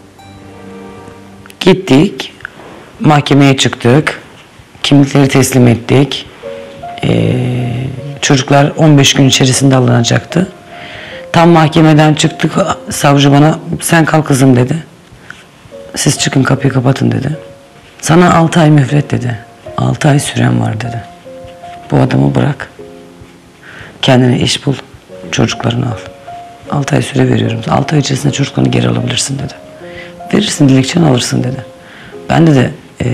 Gittik. Mahkemeye çıktık. Kimlikleri teslim ettik. Ee, çocuklar on beş gün içerisinde alınacaktı. Tam mahkemeden çıktık. Savcı bana sen kalk kızım dedi. Siz çıkın kapıyı kapatın dedi. Sana altı ay mühlet dedi. Altı ay süren var dedi. Bu adamı bırak. Kendine iş bul. Çocuklarını al. Altı ay süre veriyorum. Altı ay içerisinde çocuklarını geri alabilirsin dedi. Verirsin dilekçeni alırsın dedi. Ben de de ee,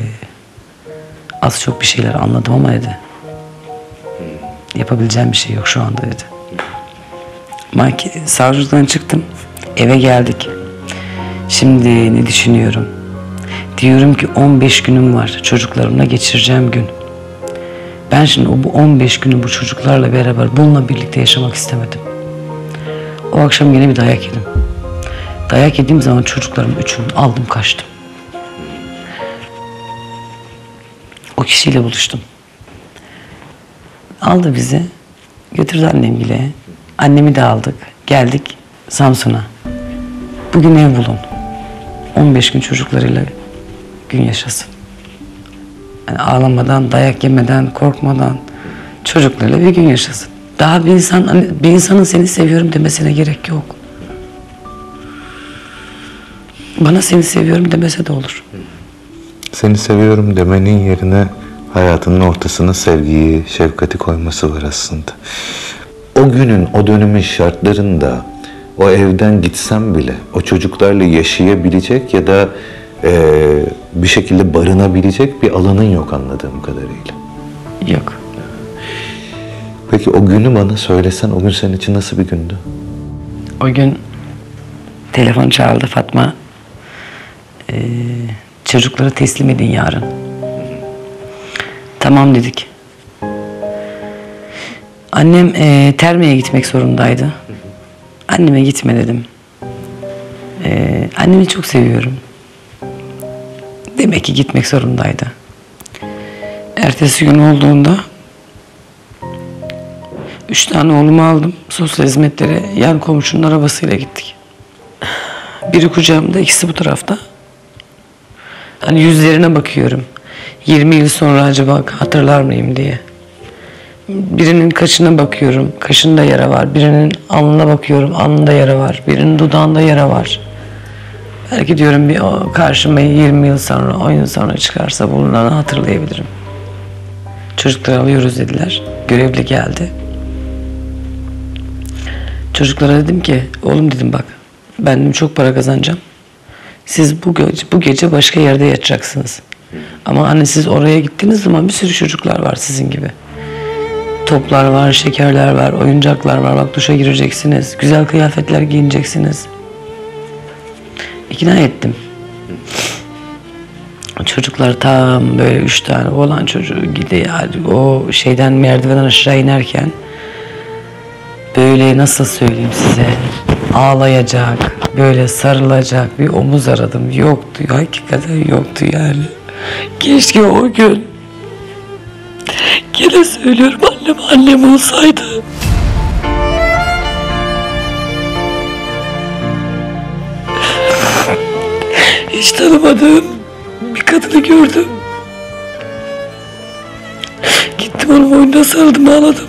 az çok bir şeyler anladım ama dedi. Yapabileceğim bir şey yok şu anda dedi. Mahke savcılıktan çıktım. Eve geldik. Şimdi ne düşünüyorum? Diyorum ki on beş günüm var. Çocuklarımla geçireceğim gün. Ben şimdi o bu on beş günü bu çocuklarla beraber bununla birlikte yaşamak istemedim. O akşam yine bir dayak yedim. Dayak yediğim zaman çocuklarımın üçünü aldım kaçtım. O kişiyle buluştum. Aldı bizi. Götürdü annemgile. Annemi de aldık. Geldik Samsun'a. Bugün ev bulun. on beş gün çocuklarıyla gün yaşasın. Yani ağlamadan, dayak yemeden, korkmadan çocuklarıyla bir gün yaşasın. Daha bir insan, bir insanın seni seviyorum demesine gerek yok. Bana seni seviyorum demese de olur. Seni seviyorum demenin yerine hayatının ortasına sevgiyi, şefkati koyması var aslında. O günün, o dönemin şartlarında o evden gitsem bile o çocuklarla yaşayabilecek ya da e, bir şekilde barınabilecek bir alanın yok anladığım kadarıyla. Yok. Peki o günü bana söylesen, o gün senin için nasıl bir gündü? O gün telefon çaldı Fatma. Ee, çocukları teslim edin yarın. Tamam dedik. Annem e, termiye gitmek zorundaydı. Anneme gitme dedim. Ee, annemi çok seviyorum. Demek ki gitmek zorundaydı. Ertesi gün olduğunda üç tane oğlumu aldım. Sosyal hizmetlere yan komşunun arabasıyla gittik. Biri kucağımda, ikisi bu tarafta. Hani yüzlerine bakıyorum. yirmi yıl sonra acaba hatırlar mıyım diye. Birinin kaşına bakıyorum, kaşında yara var. Birinin alnına bakıyorum, alnında yara var. Birinin dudağında yara var. Belki diyorum bir o karşıma yirmi yıl sonra, on yıl sonra çıkarsa bulunanı hatırlayabilirim. Çocukları alıyoruz dediler. Görevli geldi. Çocuklara dedim ki, oğlum dedim bak, ben dedim çok para kazanacağım. Siz bu, gece, bu gece başka yerde yatacaksınız. Ama anne siz oraya gittiğiniz zaman bir sürü çocuklar var sizin gibi. Toplar var, şekerler var, oyuncaklar var. Bak duşa gireceksiniz, güzel kıyafetler giyineceksiniz. İkna ettim. Çocuklar tam böyle üç tane oğlan çocuğu gidiyor. O şeyden merdivenden aşağı inerken böyle nasıl söyleyeyim size, ağlayacak, böyle sarılacak bir omuz aradım. Yoktu, hakikaten yoktu yani. Keşke o gün, gene söylüyorum, annem annem olsaydı. Hiç tanımadığım bir kadını gördüm. Gittim onun boynuna sarıldım, ağladım.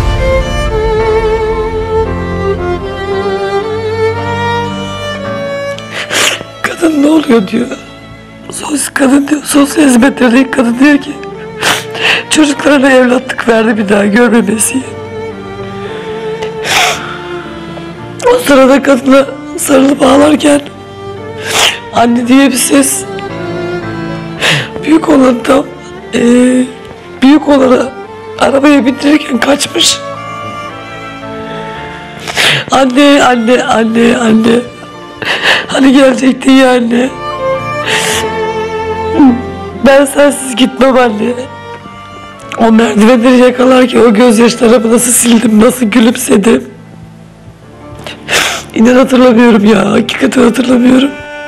Kadın ne oluyor diyor. Sos, kadın diyor, sosyal hizmetlerdeki kadın diyor ki çocuklarına evlatlık verdi bir daha görmemesiye. O sırada kadına sarılıp ağlarken anne diye bir ses. Büyük olan tam e, büyük olanı arabaya bindirirken kaçmış. Anne, anne, anne, anne. Hani gelecektin ya anne. Ben sensiz gitmem anne. O merdivenleri yakalarken o gözyaşlarımı nasıl sildim, nasıl gülümsedim. İnan hatırlamıyorum ya, hakikaten hatırlamıyorum.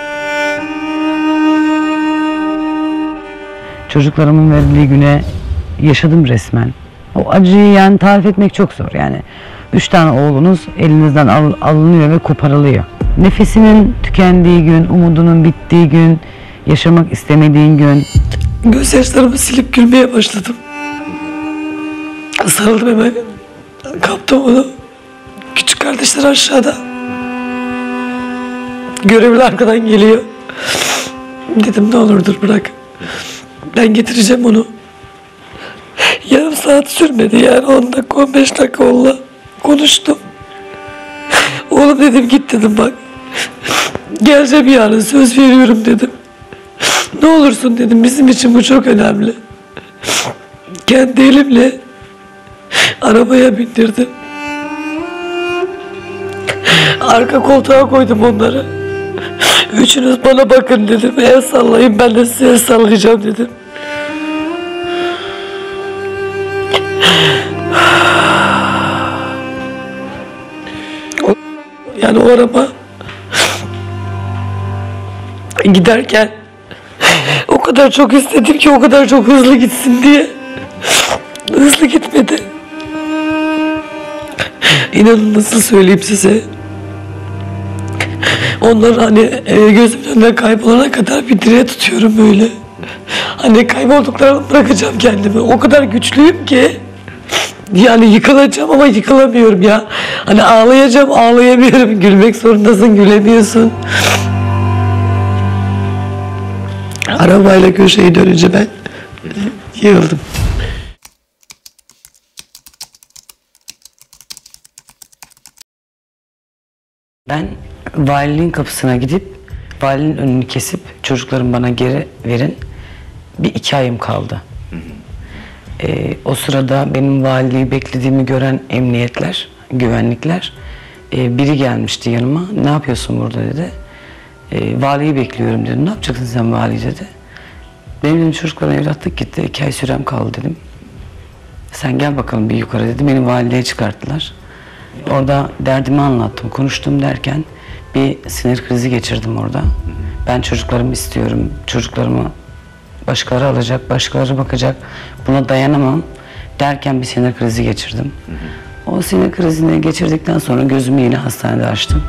Çocuklarımın verildiği güne yaşadım resmen. O acıyı yani tarif etmek çok zor yani. Üç tane oğlunuz elinizden al, alınıyor ve koparılıyor. Nefesinin tükendiği gün, umudunun bittiği gün, yaşamak istemediğin gün. Gözyaşlarımı silip gülmeye başladım. Sarıldım hemen. Kaptım onu. Küçük kardeşler aşağıda. Görevli arkadan geliyor. Dedim ne olur dur bırak. Ben getireceğim onu. Yarım saat sürmedi yani, on dakika on beş dakika onunla konuştum. Oğlum dedim git dedim bak. Geleceğim yarın, söz veriyorum dedim. Ne olursun dedim, bizim için bu çok önemli. Kendi elimle arabaya bindirdim. Arka koltuğa koydum onları. Üçünüz bana bakın dedim. El sallayın, ben de size el sallayacağım dedim. Yani o araba giderken o kadar çok istedim ki, o kadar çok hızlı gitsin diye. Hızlı gitmedi. İnanın nasıl söyleyeyim size. Onlar hani e, gözümün önünden kaybolana kadar bir direğe tutuyorum böyle. Hani kaybolduklarını bırakacağım kendimi. O kadar güçlüyüm ki. Yani yıkılacağım ama yıkılamıyorum ya. Hani ağlayacağım, ağlayamıyorum. Gülmek zorundasın, gülemiyorsun. Arabayla köşeyi dönünce ben yığıldım. Ben valiliğin kapısına gidip valinin önünü kesip çocuklarım bana geri verin. Bir iki ayım kaldı. Ee, o sırada benim valiliği beklediğimi gören emniyetler, güvenlikler, e, biri gelmişti yanıma. Ne yapıyorsun burada dedi. E, valiyi bekliyorum dedim. Ne yapacaksın sen vali dedi. Benim dedim çocuklara evlatlık gitti. İki ay sürem kaldı dedim. Sen gel bakalım bir yukarı dedi. Beni valiliğe çıkarttılar. Orada derdimi anlattım. Konuştum derken bir sinir krizi geçirdim orada. Ben çocuklarımı istiyorum. Çocuklarımı başkaları alacak, başkaları bakacak. Buna dayanamam derken bir sinir krizi geçirdim. O sinir krizini geçirdikten sonra gözümü yine hastanede açtım.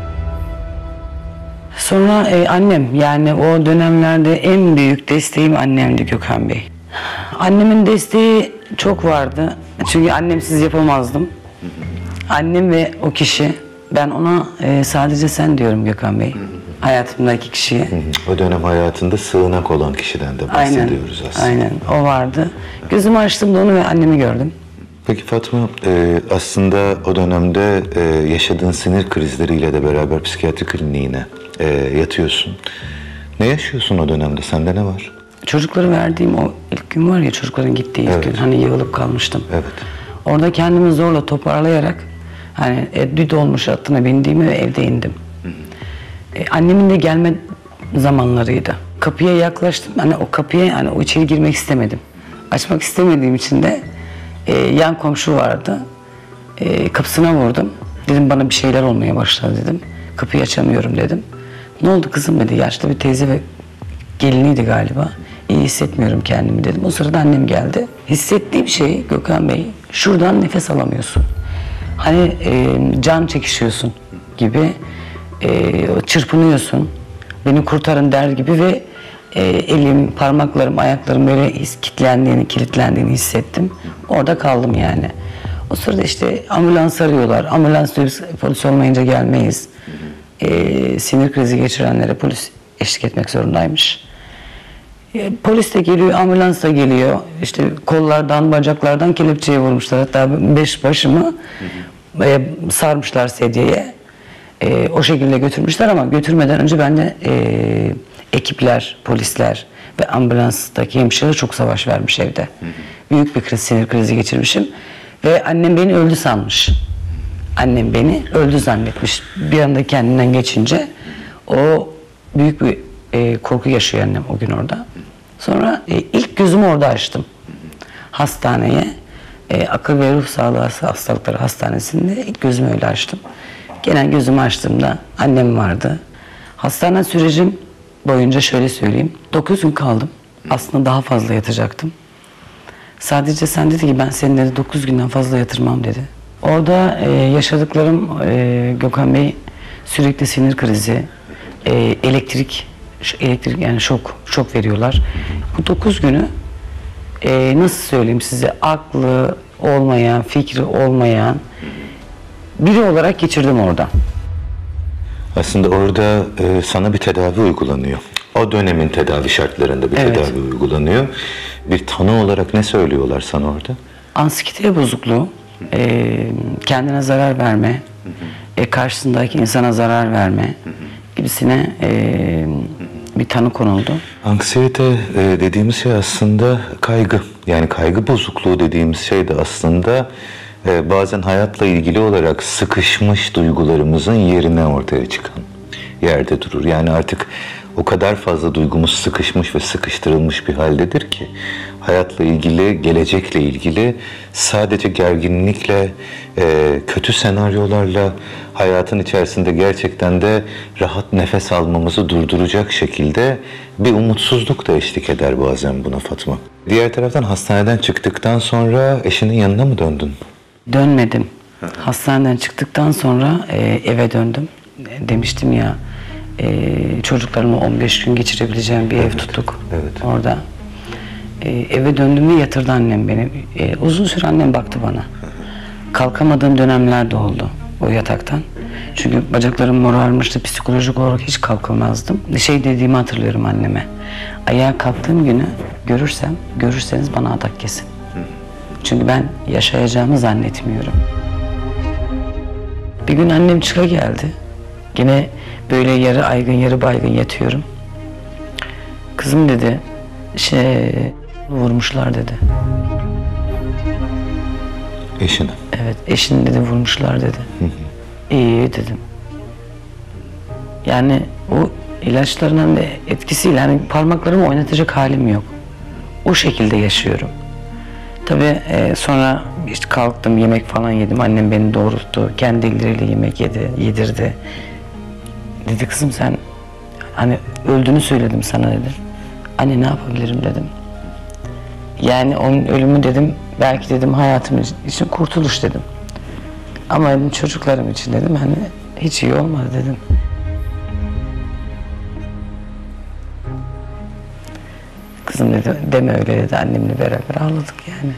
Sonra e, annem, yani o dönemlerde en büyük desteğim annemdi Gökhan Bey. Annemin desteği çok vardı. Çünkü annemsiz yapamazdım. Annem ve o kişi, ben ona e, sadece sen diyorum Gökhan Bey. Hayatımdaki kişiye. O dönem hayatında sığınak olan kişiden de bahsediyoruz aynen, aslında. Aynen, o vardı. Gözümü açtığımda onu ve annemi gördüm. Peki Fatma, e, aslında o dönemde e, yaşadığın sinir krizleriyle de beraber psikiyatri kliniğine e, yatıyorsun. Ne yaşıyorsun o dönemde? Sende ne var? Çocukları verdiğim o ilk gün var ya, çocukların gittiği ilk Evet. gün, hani yığılıp kalmıştım. Evet. Orada kendimi zorla toparlayarak hani e, bir dolmuş atına bindiğimi ve evde indim. Hı hı. E, annemin de gelme zamanlarıydı. Kapıya yaklaştım. Hani o kapıya, hani o içeri girmek istemedim. Açmak istemediğim için de e, yan komşu vardı. E, kapısına vurdum. Dedim bana bir şeyler olmaya başladı dedim. Kapıyı açamıyorum dedim. Ne oldu kızım dedi. Yaşlı bir teyze ve geliniydi galiba. İyi hissetmiyorum kendimi dedim. O sırada annem geldi. Hissettiğim şey Gökhan Bey, şuradan nefes alamıyorsun. Hani e, can çekişiyorsun gibi, e, çırpınıyorsun. Beni kurtarın der gibi ve e, elim, parmaklarım, ayaklarım böyle kilitlendiğini, kilitlendiğini hissettim. Orada kaldım yani. O sırada işte ambulans arıyorlar. Ambulans diyor, polis olmayınca gelmeyiz. E, sinir krizi geçirenlere polis eşlik etmek zorundaymış. E, polis de geliyor, ambulans da geliyor. İşte kollardan, bacaklardan kelepçeye vurmuşlar. Hatta beş başımı e, sarmışlar sedyeye. E, o şekilde götürmüşler ama götürmeden önce ben de e, ekipler, polisler ve ambulanstaki hemşire çok savaş vermiş evde. Hı hı. Büyük bir kriz, sinir krizi geçirmişim. Ve annem beni öldü sanmış. Annem beni öldü zannetmiş. Bir anda kendinden geçince o büyük bir e, korku yaşıyor annem o gün orada. Sonra e, ilk gözümü orada açtım. Hastaneye, e, akıl ve ruh sağlığı hastalıkları hastanesinde ilk gözümü öyle açtım. Genel gözümü açtığımda annem vardı. Hastane sürecim boyunca şöyle söyleyeyim. dokuz gün kaldım. Aslında daha fazla yatacaktım. Sadece sen dedi ki ben seni dedi dokuz günden fazla yatırmam dedi. Orada e, yaşadıklarım e, Gökhan Bey, sürekli sinir krizi, e, elektrik, elektrik yani şok, şok veriyorlar. Bu dokuz günü e, nasıl söyleyeyim size, aklı olmayan, fikri olmayan biri olarak geçirdim orada. Aslında orada e, sana bir tedavi uygulanıyor. O dönemin tedavi şartlarında bir Evet. tedavi uygulanıyor. Bir tanı olarak ne söylüyorlar sana orada? Anksiyete bozukluğu, e, kendine zarar verme, hı hı. E, karşısındaki insana zarar verme hı hı. gibisine e, bir tanı konuldu. Anksiyete e, dediğimiz şey aslında kaygı. Yani kaygı bozukluğu dediğimiz şey de aslında e, bazen hayatla ilgili olarak sıkışmış duygularımızın yerine ortaya çıkan yerde durur. Yani artık o kadar fazla duygumuz sıkışmış ve sıkıştırılmış bir haldedir ki hayatla ilgili, gelecekle ilgili sadece gerginlikle, e, kötü senaryolarla hayatın içerisinde gerçekten de rahat nefes almamızı durduracak şekilde bir umutsuzluk da eşlik eder bazen buna Fatma. Diğer taraftan hastaneden çıktıktan sonra eşinin yanına mı döndün? Dönmedim. Hastaneden çıktıktan sonra e, eve döndüm. E, demiştim ya, e, çocuklarımla on beş gün geçirebileceğim bir Evet, ev tuttuk evet. orada. E, eve döndüm ve yatırdı annem beni. E, uzun süre annem baktı bana. Kalkamadığım dönemler de oldu o yataktan. Çünkü bacaklarım morarmıştı, psikolojik olarak hiç kalkamazdım. Şey dediğimi hatırlıyorum anneme. Ayağa kalktığım günü görürsem, görürseniz bana adak kesin. Çünkü ben yaşayacağımı zannetmiyorum. Bir gün annem çıka geldi. Yine böyle yarı aygın, yarı baygın yatıyorum. Kızım dedi, şey vurmuşlar dedi. Eşini. Evet, eşini dedi vurmuşlar dedi. Hı hı. İyi dedim. Yani o ilaçların de etkisiyle hani parmaklarımı oynatacak halim yok. O şekilde yaşıyorum. Tabii e, sonra işte kalktım, yemek falan yedim. Annem beni doğrulttu. Kendi elleriyle yemek yedi, yedirdi. Dedi kızım sen hani öldüğünü söyledim sana dedi. Anne ne yapabilirim dedim. Yani onun ölümü dedim belki dedim hayatım için kurtuluş dedim. Ama dedim çocuklarım için dedim hani hiç iyi olmadı dedim. Kızım dedi deme öyle dedi, annemle beraber ağladık yani.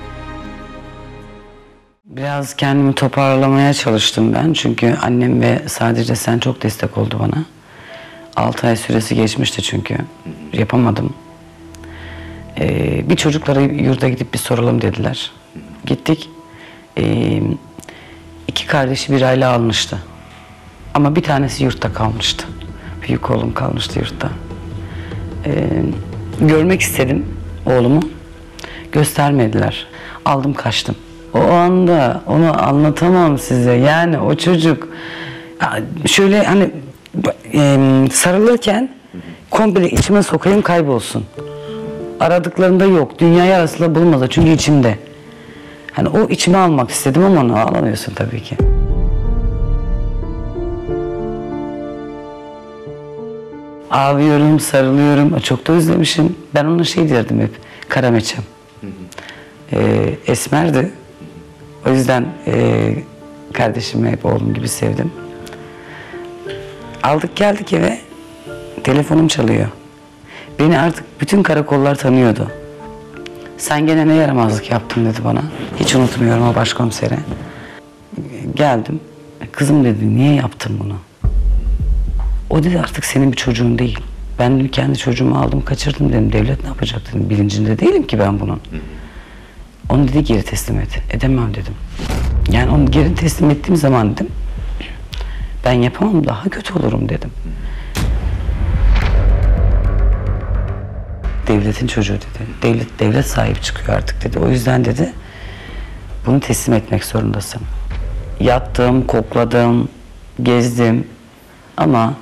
Biraz kendimi toparlamaya çalıştım ben çünkü annem ve sadece sen çok destek oldu bana. Altı ay süresi geçmişti çünkü yapamadım. Ee, bir çocuklara yurda gidip bir soralım dediler. Gittik. Ee, iki kardeşi bir aile almıştı. Ama bir tanesi yurtta kalmıştı. Büyük oğlum kalmıştı yurtta. Ee, görmek istedim oğlumu. Göstermediler. Aldım kaçtım. O anda onu anlatamam size. Yani o çocuk şöyle hani e, sarılırken komple içime sokayım kaybolsun. Aradıklarında yok. Dünyayı arasında bulmadı çünkü içimde. Hani o içime almak istedim ama onu alamıyorsun tabii ki. Ağlıyorum, sarılıyorum. Çok da özlemişim. Ben ona şey derdim hep. Karameçem. Ee, esmerdi. O yüzden e, kardeşimi hep oğlum gibi sevdim. Aldık geldik eve. Telefonum çalıyor. Beni artık bütün karakollar tanıyordu. Sen gene ne yaramazlık yaptın dedi bana. Hiç unutmuyorum o başkomisere. Geldim. Kızım dedi niye yaptın bunu? O dedi artık senin bir çocuğun değil. Ben dedi, kendi çocuğumu aldım kaçırdım dedim. Devlet ne yapacak dedim. Bilincinde değilim ki ben bunun. Onu dedi geri teslim et. Edemem dedim. Yani onu geri teslim ettiğim zaman dedim. Ben yapamam daha kötü olurum dedim. Devletin çocuğu dedi. Devlet devlet sahip çıkıyor artık dedi. O yüzden dedi bunu teslim etmek zorundasın. Yattım, kokladım, gezdim ama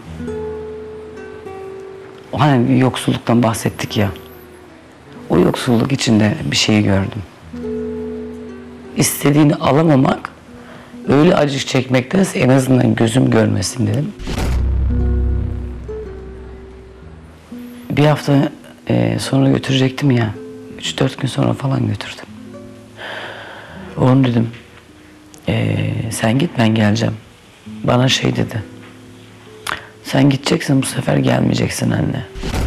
hani bir yoksulluktan bahsettik ya. O yoksulluk içinde bir şeyi gördüm. İstediğini alamamak öyle acı çekmektense en azından gözüm görmesin dedim. Bir hafta e, sonra götürecektim ya. Üç dört gün sonra falan götürdüm. Onu dedim. E, sen git ben geleceğim. Bana şey dedi. Sen gideceksin bu sefer gelmeyeceksin anne.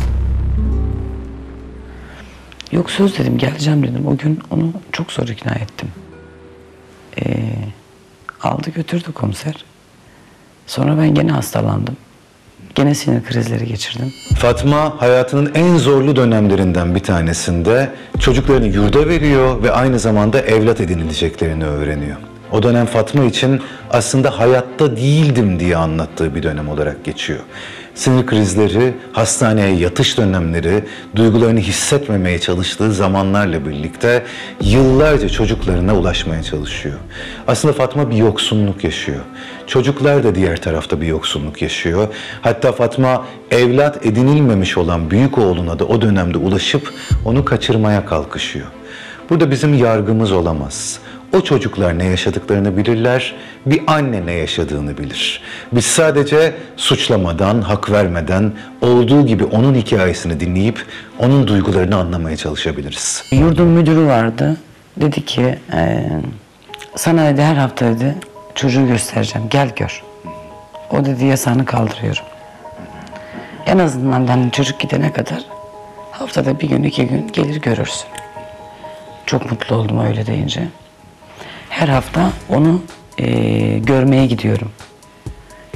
Yok söz dedim geleceğim dedim. O gün onu çok zor ikna ettim. E, aldı götürdü komiser. Sonra ben gene hastalandım. Gene sinir krizleri geçirdim. Fatma hayatının en zorlu dönemlerinden bir tanesinde çocuklarını yurda veriyor ve aynı zamanda evlat edinileceklerini öğreniyor. O dönem Fatma için aslında hayatta değildim diye anlattığı bir dönem olarak geçiyor. Sinir krizleri, hastaneye yatış dönemleri, duygularını hissetmemeye çalıştığı zamanlarla birlikte yıllarca çocuklarına ulaşmaya çalışıyor. Aslında Fatma bir yoksunluk yaşıyor. Çocuklar da diğer tarafta bir yoksunluk yaşıyor. Hatta Fatma evlat edinilmemiş olan büyük oğluna da o dönemde ulaşıp onu kaçırmaya kalkışıyor. Burada bizim yargımız olamaz. O çocuklar ne yaşadıklarını bilirler, bir anne ne yaşadığını bilir. Biz sadece suçlamadan, hak vermeden, olduğu gibi onun hikayesini dinleyip onun duygularını anlamaya çalışabiliriz. Yurdun müdürü vardı. Dedi ki, e, sana dedi, her hafta dedi, çocuğu göstereceğim, gel gör. O dedi yasağını kaldırıyorum. En azından hani çocuk gidene kadar haftada bir gün, iki gün gelir görürsün. Çok mutlu oldum öyle deyince. Her hafta onu e, görmeye gidiyorum.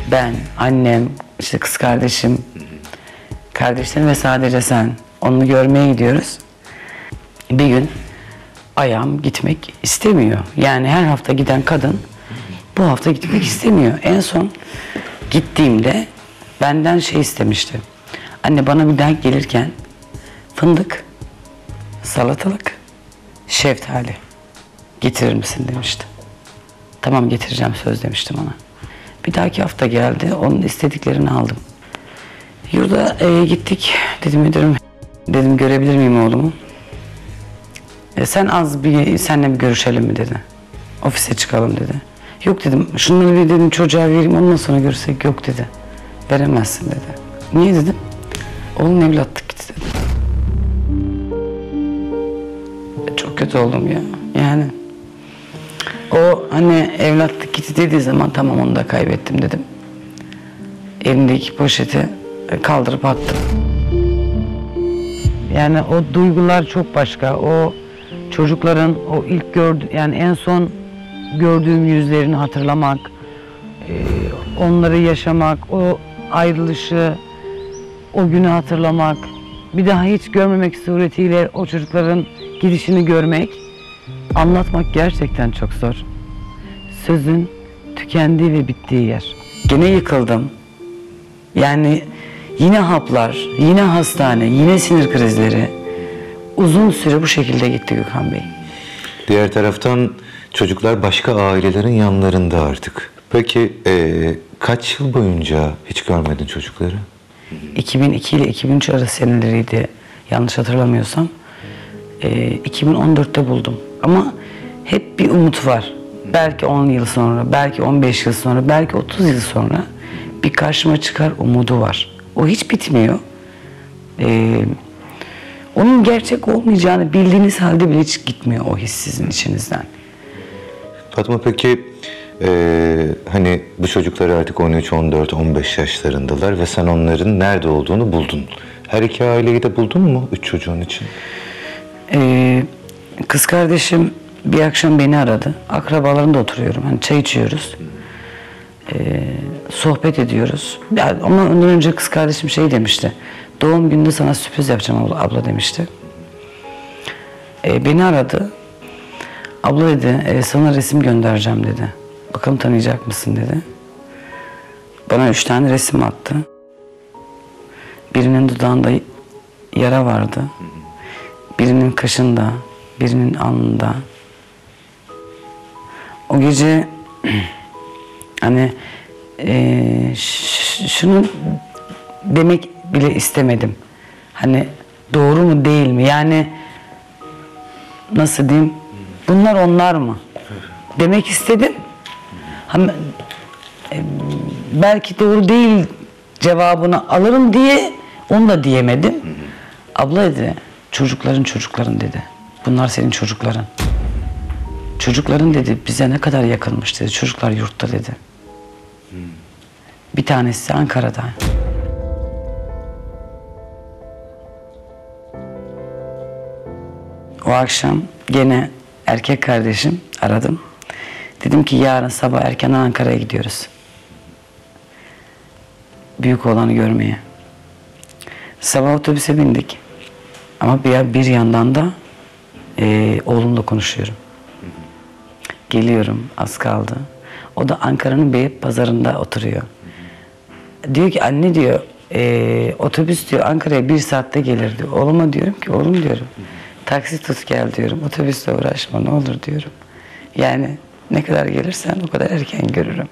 ben, annem, işte kız kardeşim, kardeşlerim ve sadece sen. Onu görmeye gidiyoruz. Bir gün ayağım gitmek istemiyor. Yani her hafta giden kadın bu hafta gitmek istemiyor. En son gittiğimde benden şey istemişti. Anne bana bir daha gelirken fındık, salatalık, şeftali getirir misin demişti. Tamam getireceğim söz demiştim ona. Bir dahaki hafta geldi. Onun istediklerini aldım. Yurda e, gittik. Dedim müdürüm, dedim görebilir miyim oğlumu? E, sen az bir seninle bir görüşelim mi dedi. Ofise çıkalım dedi. Yok dedim. Şunları bir dedim çocuğa vereyim ondan sonra görürsek. Yok dedi. Veremezsin dedi. Niye dedim? Oğlum evlatlık gitti dedi. E, çok kötü oldum ya. Yani o hani evlatlık gitti dediği zaman tamam onu da kaybettim dedim. Elimdeki poşeti kaldırıp attım. Yani o duygular çok başka. O çocukların o ilk gördü yani en son gördüğüm yüzlerini hatırlamak, onları yaşamak, o ayrılışı, o günü hatırlamak, bir daha hiç görmemek suretiyle o çocukların gidişini görmek, anlatmak gerçekten çok zor. Sözün tükendiği ve bittiği yer. Gene yıkıldım. Yani yine haplar, yine hastane, yine sinir krizleri. Uzun süre bu şekilde gitti Gökhan Bey. Diğer taraftan çocuklar başka ailelerin yanlarında artık. Peki ee, kaç yıl boyunca hiç görmedin çocukları? iki bin iki ile iki bin üç arası seneleriydi yanlış hatırlamıyorsam. E, iki bin on dörtte buldum. Ama hep bir umut var. Belki on yıl sonra, belki on beş yıl sonra, belki otuz yıl sonra bir karşıma çıkar umudu var. O hiç bitmiyor. Ee, onun gerçek olmayacağını bildiğiniz halde bile hiç gitmiyor o his sizin içinizden. Fatma peki ee, hani bu çocuklar artık on üç, on dört, on beş yaşlarındalar ve sen onların nerede olduğunu buldun. Her iki aileyi de buldun mu üç çocuğun için? Ee, kız kardeşim bir akşam beni aradı. Akrabalarında oturuyorum. Hani çay içiyoruz. Ee, sohbet ediyoruz. Yani ama ondan önce kız kardeşim şey demişti. Doğum gününde sana sürpriz yapacağım abla, abla demişti. Ee, beni aradı. Abla dedi, e, sana resim göndereceğim dedi. Bakalım tanıyacak mısın dedi. Bana üç tane resim attı. Birinin dudağında yara vardı. Birinin kaşında, birinin alnında. O gece hani e, şunu demek bile istemedim. Hani doğru mu değil mi? Yani nasıl diyeyim? Bunlar onlar mı? Demek istedim. Hani, e, belki doğru değil cevabını alırım diye onu da diyemedim. Abla dedi, çocukların çocukların dedi. Bunlar senin çocukların. Çocukların dedi bize ne kadar yakınmış dedi. Çocuklar yurtta dedi. Hmm. Bir tanesi Ankara'da. O akşam gene erkek kardeşim aradım. Dedim ki yarın sabah erken Ankara'ya gidiyoruz. Büyük olanı görmeye. Sabah otobüse bindik. Ama bir, bir yandan da e, oğlumla konuşuyorum. Geliyorum, az kaldı. O da Ankara'nın Beypazarı'nda oturuyor. Diyor ki anne diyor, e, otobüs diyor Ankara'ya bir saatte gelir diyor. Oğluma diyorum ki oğlum diyorum, taksi tut gel diyorum. Otobüsle uğraşma ne olur diyorum. Yani ne kadar gelirsen o kadar erken görürüm.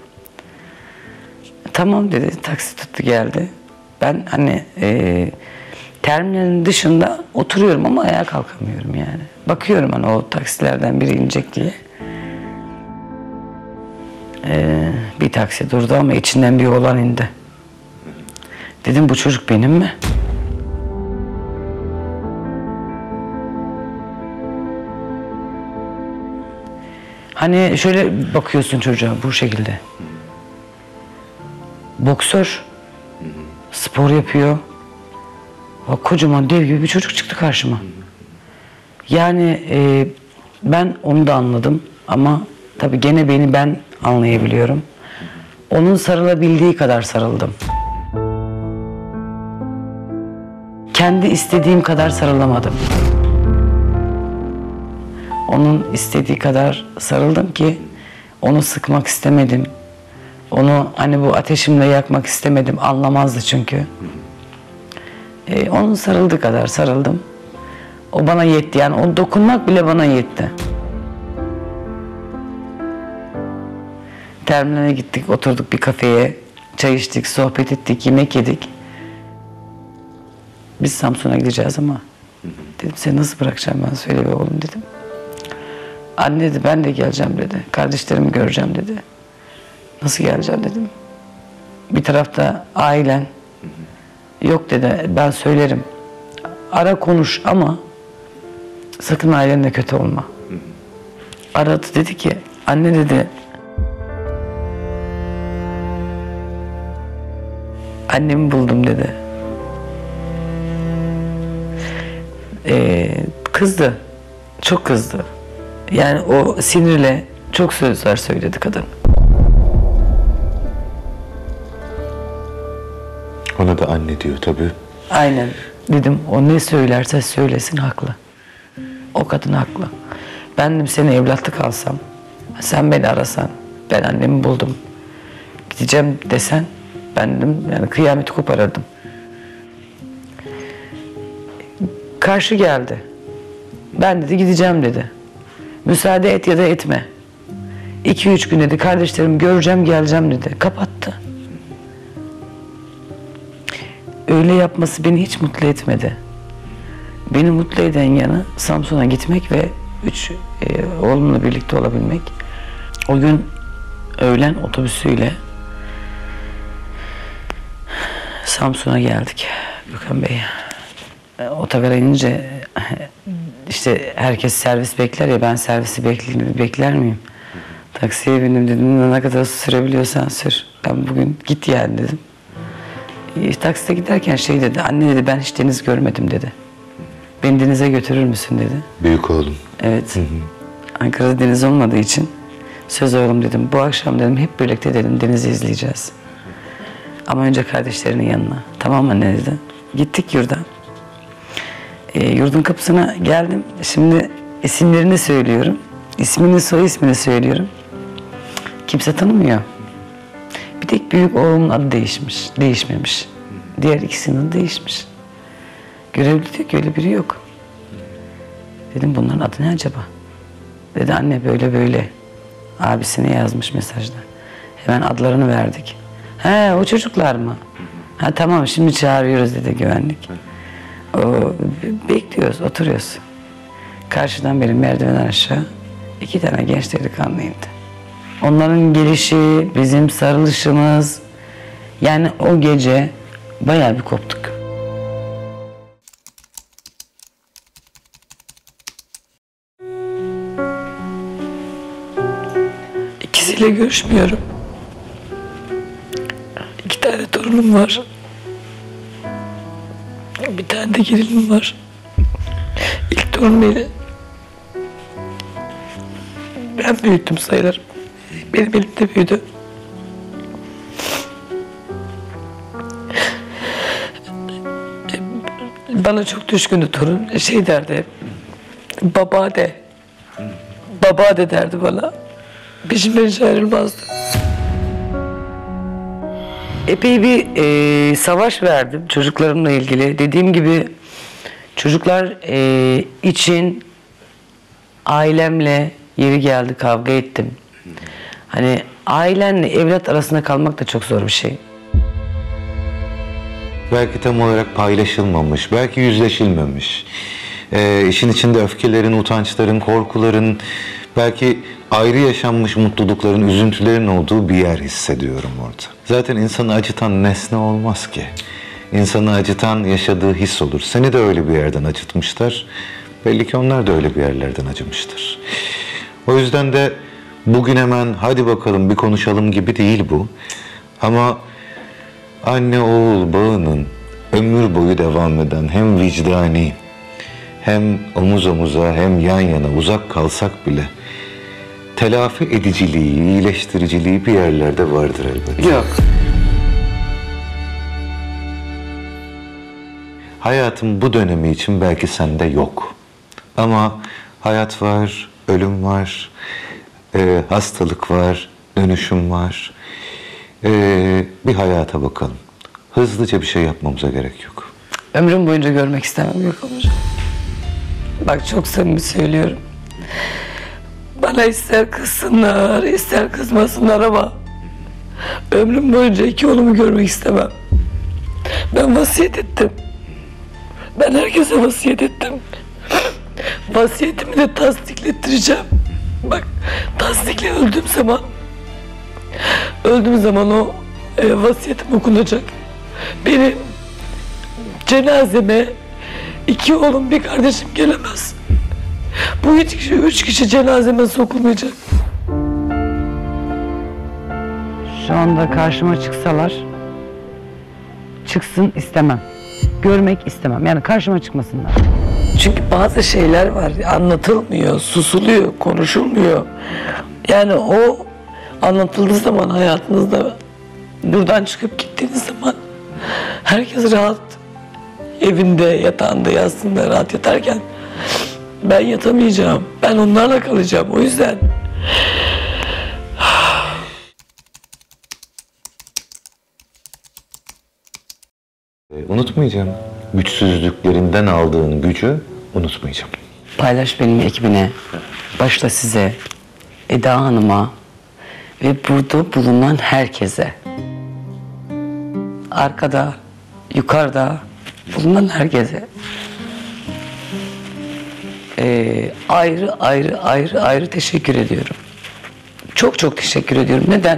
Tamam dedi, taksi tuttu geldi. Ben hani e, terminalin dışında oturuyorum ama ayağa kalkamıyorum yani. Bakıyorum hani o taksilerden biri inecek diye. Ee, bir taksi durdu ama içinden bir oğlan indi. Dedim bu çocuk benim mi? Hani şöyle bakıyorsun çocuğa bu şekilde. Boksör. Spor yapıyor. O kocaman dev gibi bir çocuk çıktı karşıma. Yani e, ben onu da anladım ama tabii gene beni ben anlayabiliyorum. Onun sarılabildiği kadar sarıldım. Kendi istediğim kadar sarılamadım. Onun istediği kadar sarıldım ki onu sıkmak istemedim. Onu hani bu ateşimle yakmak istemedim. Anlamazdı çünkü. Ee, onun sarıldığı kadar sarıldım. O bana yetti. Yani onu dokunmak bile bana yetti. Terminale gittik, oturduk bir kafeye. Çay içtik, sohbet ettik, yemek yedik. Biz Samsun'a gideceğiz ama dedim seni nasıl bırakacağım ben, söyle be oğlum dedim. Anne dedi ben de geleceğim dedi. Kardeşlerimi göreceğim dedi. Nasıl geleceğim dedim. Bir tarafta ailen. Yok dedi ben söylerim. Ara konuş ama sakın ailenle kötü olma. Aradı dedi ki anne dedi annemi buldum dedi. Ee, kızdı. Çok kızdı. Yani o sinirle çok sözler söyledi kadın. Ona da anne diyor tabii. Aynen. Dedim o ne söylerse söylesin haklı. O kadın haklı. Ben dedim seni evlatlık alsam, sen beni arasan, ben annemi buldum, gideceğim desen, ben dedim yani kıyameti koparırdım. Karşı geldi. Ben dedi gideceğim dedi. Müsaade et ya da etme. İki üç gün dedi kardeşlerimi göreceğim geleceğim dedi. Kapattı. Öyle yapması beni hiç mutlu etmedi. Beni mutlu eden yanı Samsun'a gitmek ve üç e, oğlumla birlikte olabilmek. O gün öğlen otobüsüyle Samsun'a geldik Gökhan Bey. E, otogara inince işte herkes servis bekler ya, ben servisi bekler, bekler miyim? Taksiye bindim dedim ne kadar sürebiliyorsan sür. Ben bugün git yani dedim. E, takside giderken şey dedi, anne dedi ben hiç deniz görmedim dedi. Beni denize götürür müsün dedi. Büyük oğlum. Evet. Hı hı. Ankara'da deniz olmadığı için söz oğlum dedim. Bu akşam dedim hep birlikte dedim denizi izleyeceğiz. Ama önce kardeşlerinin yanına. Tamam anne dedi. Gittik yurda. E, yurdun kapısına geldim. Şimdi isimlerini söylüyorum. İsmini soy ismini söylüyorum. Kimse tanımıyor. Bir tek büyük oğlumun adı değişmiş. Değişmemiş. Diğer ikisinin adı değişmiş. Görevli diyor ki öyle biri yok. Dedim bunların adı ne acaba? Dedi anne böyle böyle. Abisine yazmış mesajda. Hemen adlarını verdik. He o çocuklar mı? Ha tamam şimdi çağırıyoruz dedi güvenlik. O, bekliyoruz oturuyoruz. Karşıdan benim merdivenden aşağı iki tane genç delikanlı indi. Onların gelişi, bizim sarılışımız, yani o gece bayağı bir koptuk. İkisiyle görüşmüyorum. İki tane torunum var. Bir tane de gelinim var. İlk torun beni ben büyüttüm sayılır. Benim elimde büyüdü. Bana çok düşkündü torun. Şey derdi hep, baba de. Baba de derdi bana. Peşimden hiç ayrılmazdı. Epey bir e, savaş verdim çocuklarımla ilgili. Dediğim gibi çocuklar e, için ailemle yeri geldi kavga ettim. Hani ailenle evlat arasında kalmak da çok zor bir şey. Belki tam olarak paylaşılmamış, belki yüzleşilmemiş. Ee, işin içinde öfkelerin, utançların, korkuların, belki ayrı yaşanmış mutlulukların, üzüntülerin olduğu bir yer hissediyorum orada. Zaten insanı acıtan nesne olmaz ki. İnsanı acıtan yaşadığı his olur. Seni de öyle bir yerden acıtmışlar. Belli ki onlar da öyle bir yerlerden acımıştır. O yüzden de bugün hemen hadi bakalım bir konuşalım gibi değil bu. Ama anne oğul bağının ömür boyu devam eden hem vicdani hem omuz omuza hem yan yana uzak kalsak bile telafi ediciliği, iyileştiriciliği bir yerlerde vardır elbette. Yok. Hayatın bu dönemi için belki sende yok. Ama hayat var, ölüm var, e, hastalık var, dönüşüm var. E, bir hayata bakalım. Hızlıca bir şey yapmamıza gerek yok. Ömrüm boyunca görmek istemem Gökhan Hocam. Bak çok samimi söylüyorum. Bana ister kızsınlar, ister kızmasınlar ama ömrüm boyunca iki oğlumu görmek istemem. Ben vasiyet ettim. Ben herkese vasiyet ettim. Vasiyetimi de tasdiklettireceğim. Bak, tasdikle öldüğüm zaman, öldüğüm zaman o e, vasiyetim okunacak. Benim cenazeme iki oğlum, bir kardeşim gelemez. Bu üç kişi, üç kişi cenazeme sokulmayacak. Şu anda karşıma çıksalar, çıksın istemem. Görmek istemem. Yani karşıma çıkmasınlar. Çünkü bazı şeyler var, anlatılmıyor, susuluyor, konuşulmuyor. Yani o anlatıldığı zaman hayatınızda, buradan çıkıp gittiğiniz zaman herkes rahat evinde, yatağında, yastığında rahat yatarken ben yatamayacağım. Ben onlarla kalacağım. O yüzden Unutmayacağım. Güçsüzlüklerinden aldığın gücü unutmayacağım. Paylaş Benim ekibine, başta size, Eda Hanım'a ve burada bulunan herkese, arkada, yukarıda bulunan herkese ee, ayrı ayrı ayrı ayrı teşekkür ediyorum. Çok çok teşekkür ediyorum. Neden?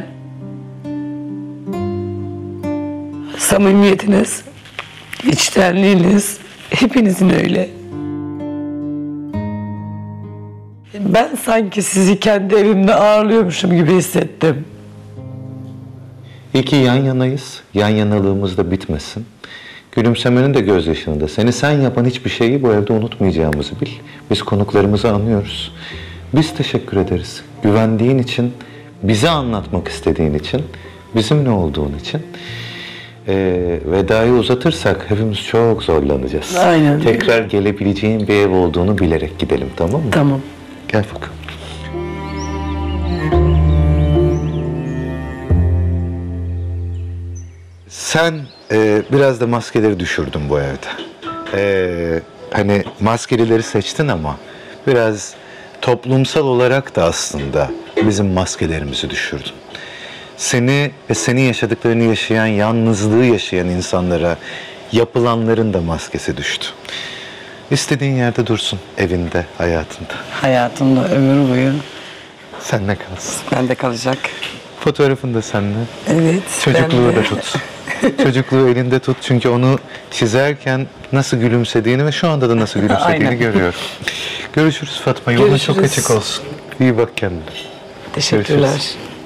Samimiyetiniz, içtenliğiniz, hepinizin öyle. Ben sanki sizi kendi evimde ağırlıyormuşum gibi hissettim. İyi ki yan yanayız. Yan yanalığımız da bitmesin. Gülümsemenin de gözyaşını seni sen yapan hiçbir şeyi bu evde unutmayacağımızı bil. Biz konuklarımızı anlıyoruz. Biz teşekkür ederiz. Güvendiğin için, bize anlatmak istediğin için, bizimle olduğun için. Ee, vedayı uzatırsak hepimiz çok zorlanacağız. Aynen. Tekrar gelebileceğin bir ev olduğunu bilerek gidelim, tamam mı? Tamam. Gel bakalım. Sen e, biraz da maskeleri düşürdün bu evde. E, hani maskelileri seçtin ama biraz toplumsal olarak da aslında bizim maskelerimizi düşürdün. Seni ve senin yaşadıklarını yaşayan, yalnızlığı yaşayan insanlara yapılanların da maskesi düştü. İstediğin yerde dursun, evinde, hayatında. Hayatımda ömür boyu Seninle kalsın. bende kalacak. Fotoğrafın da seninle. Evet. Çocukluğu ben de. da tut. Çocukluğu elinde tut çünkü onu çizerken nasıl gülümsediğini ve şu anda da nasıl gülümsediğini Aynen. görüyorum. Görüşürüz Fatma. Yolun çok Görüşürüz. açık olsun. İyi bak kendine. Teşekkürler. Görüşürüz.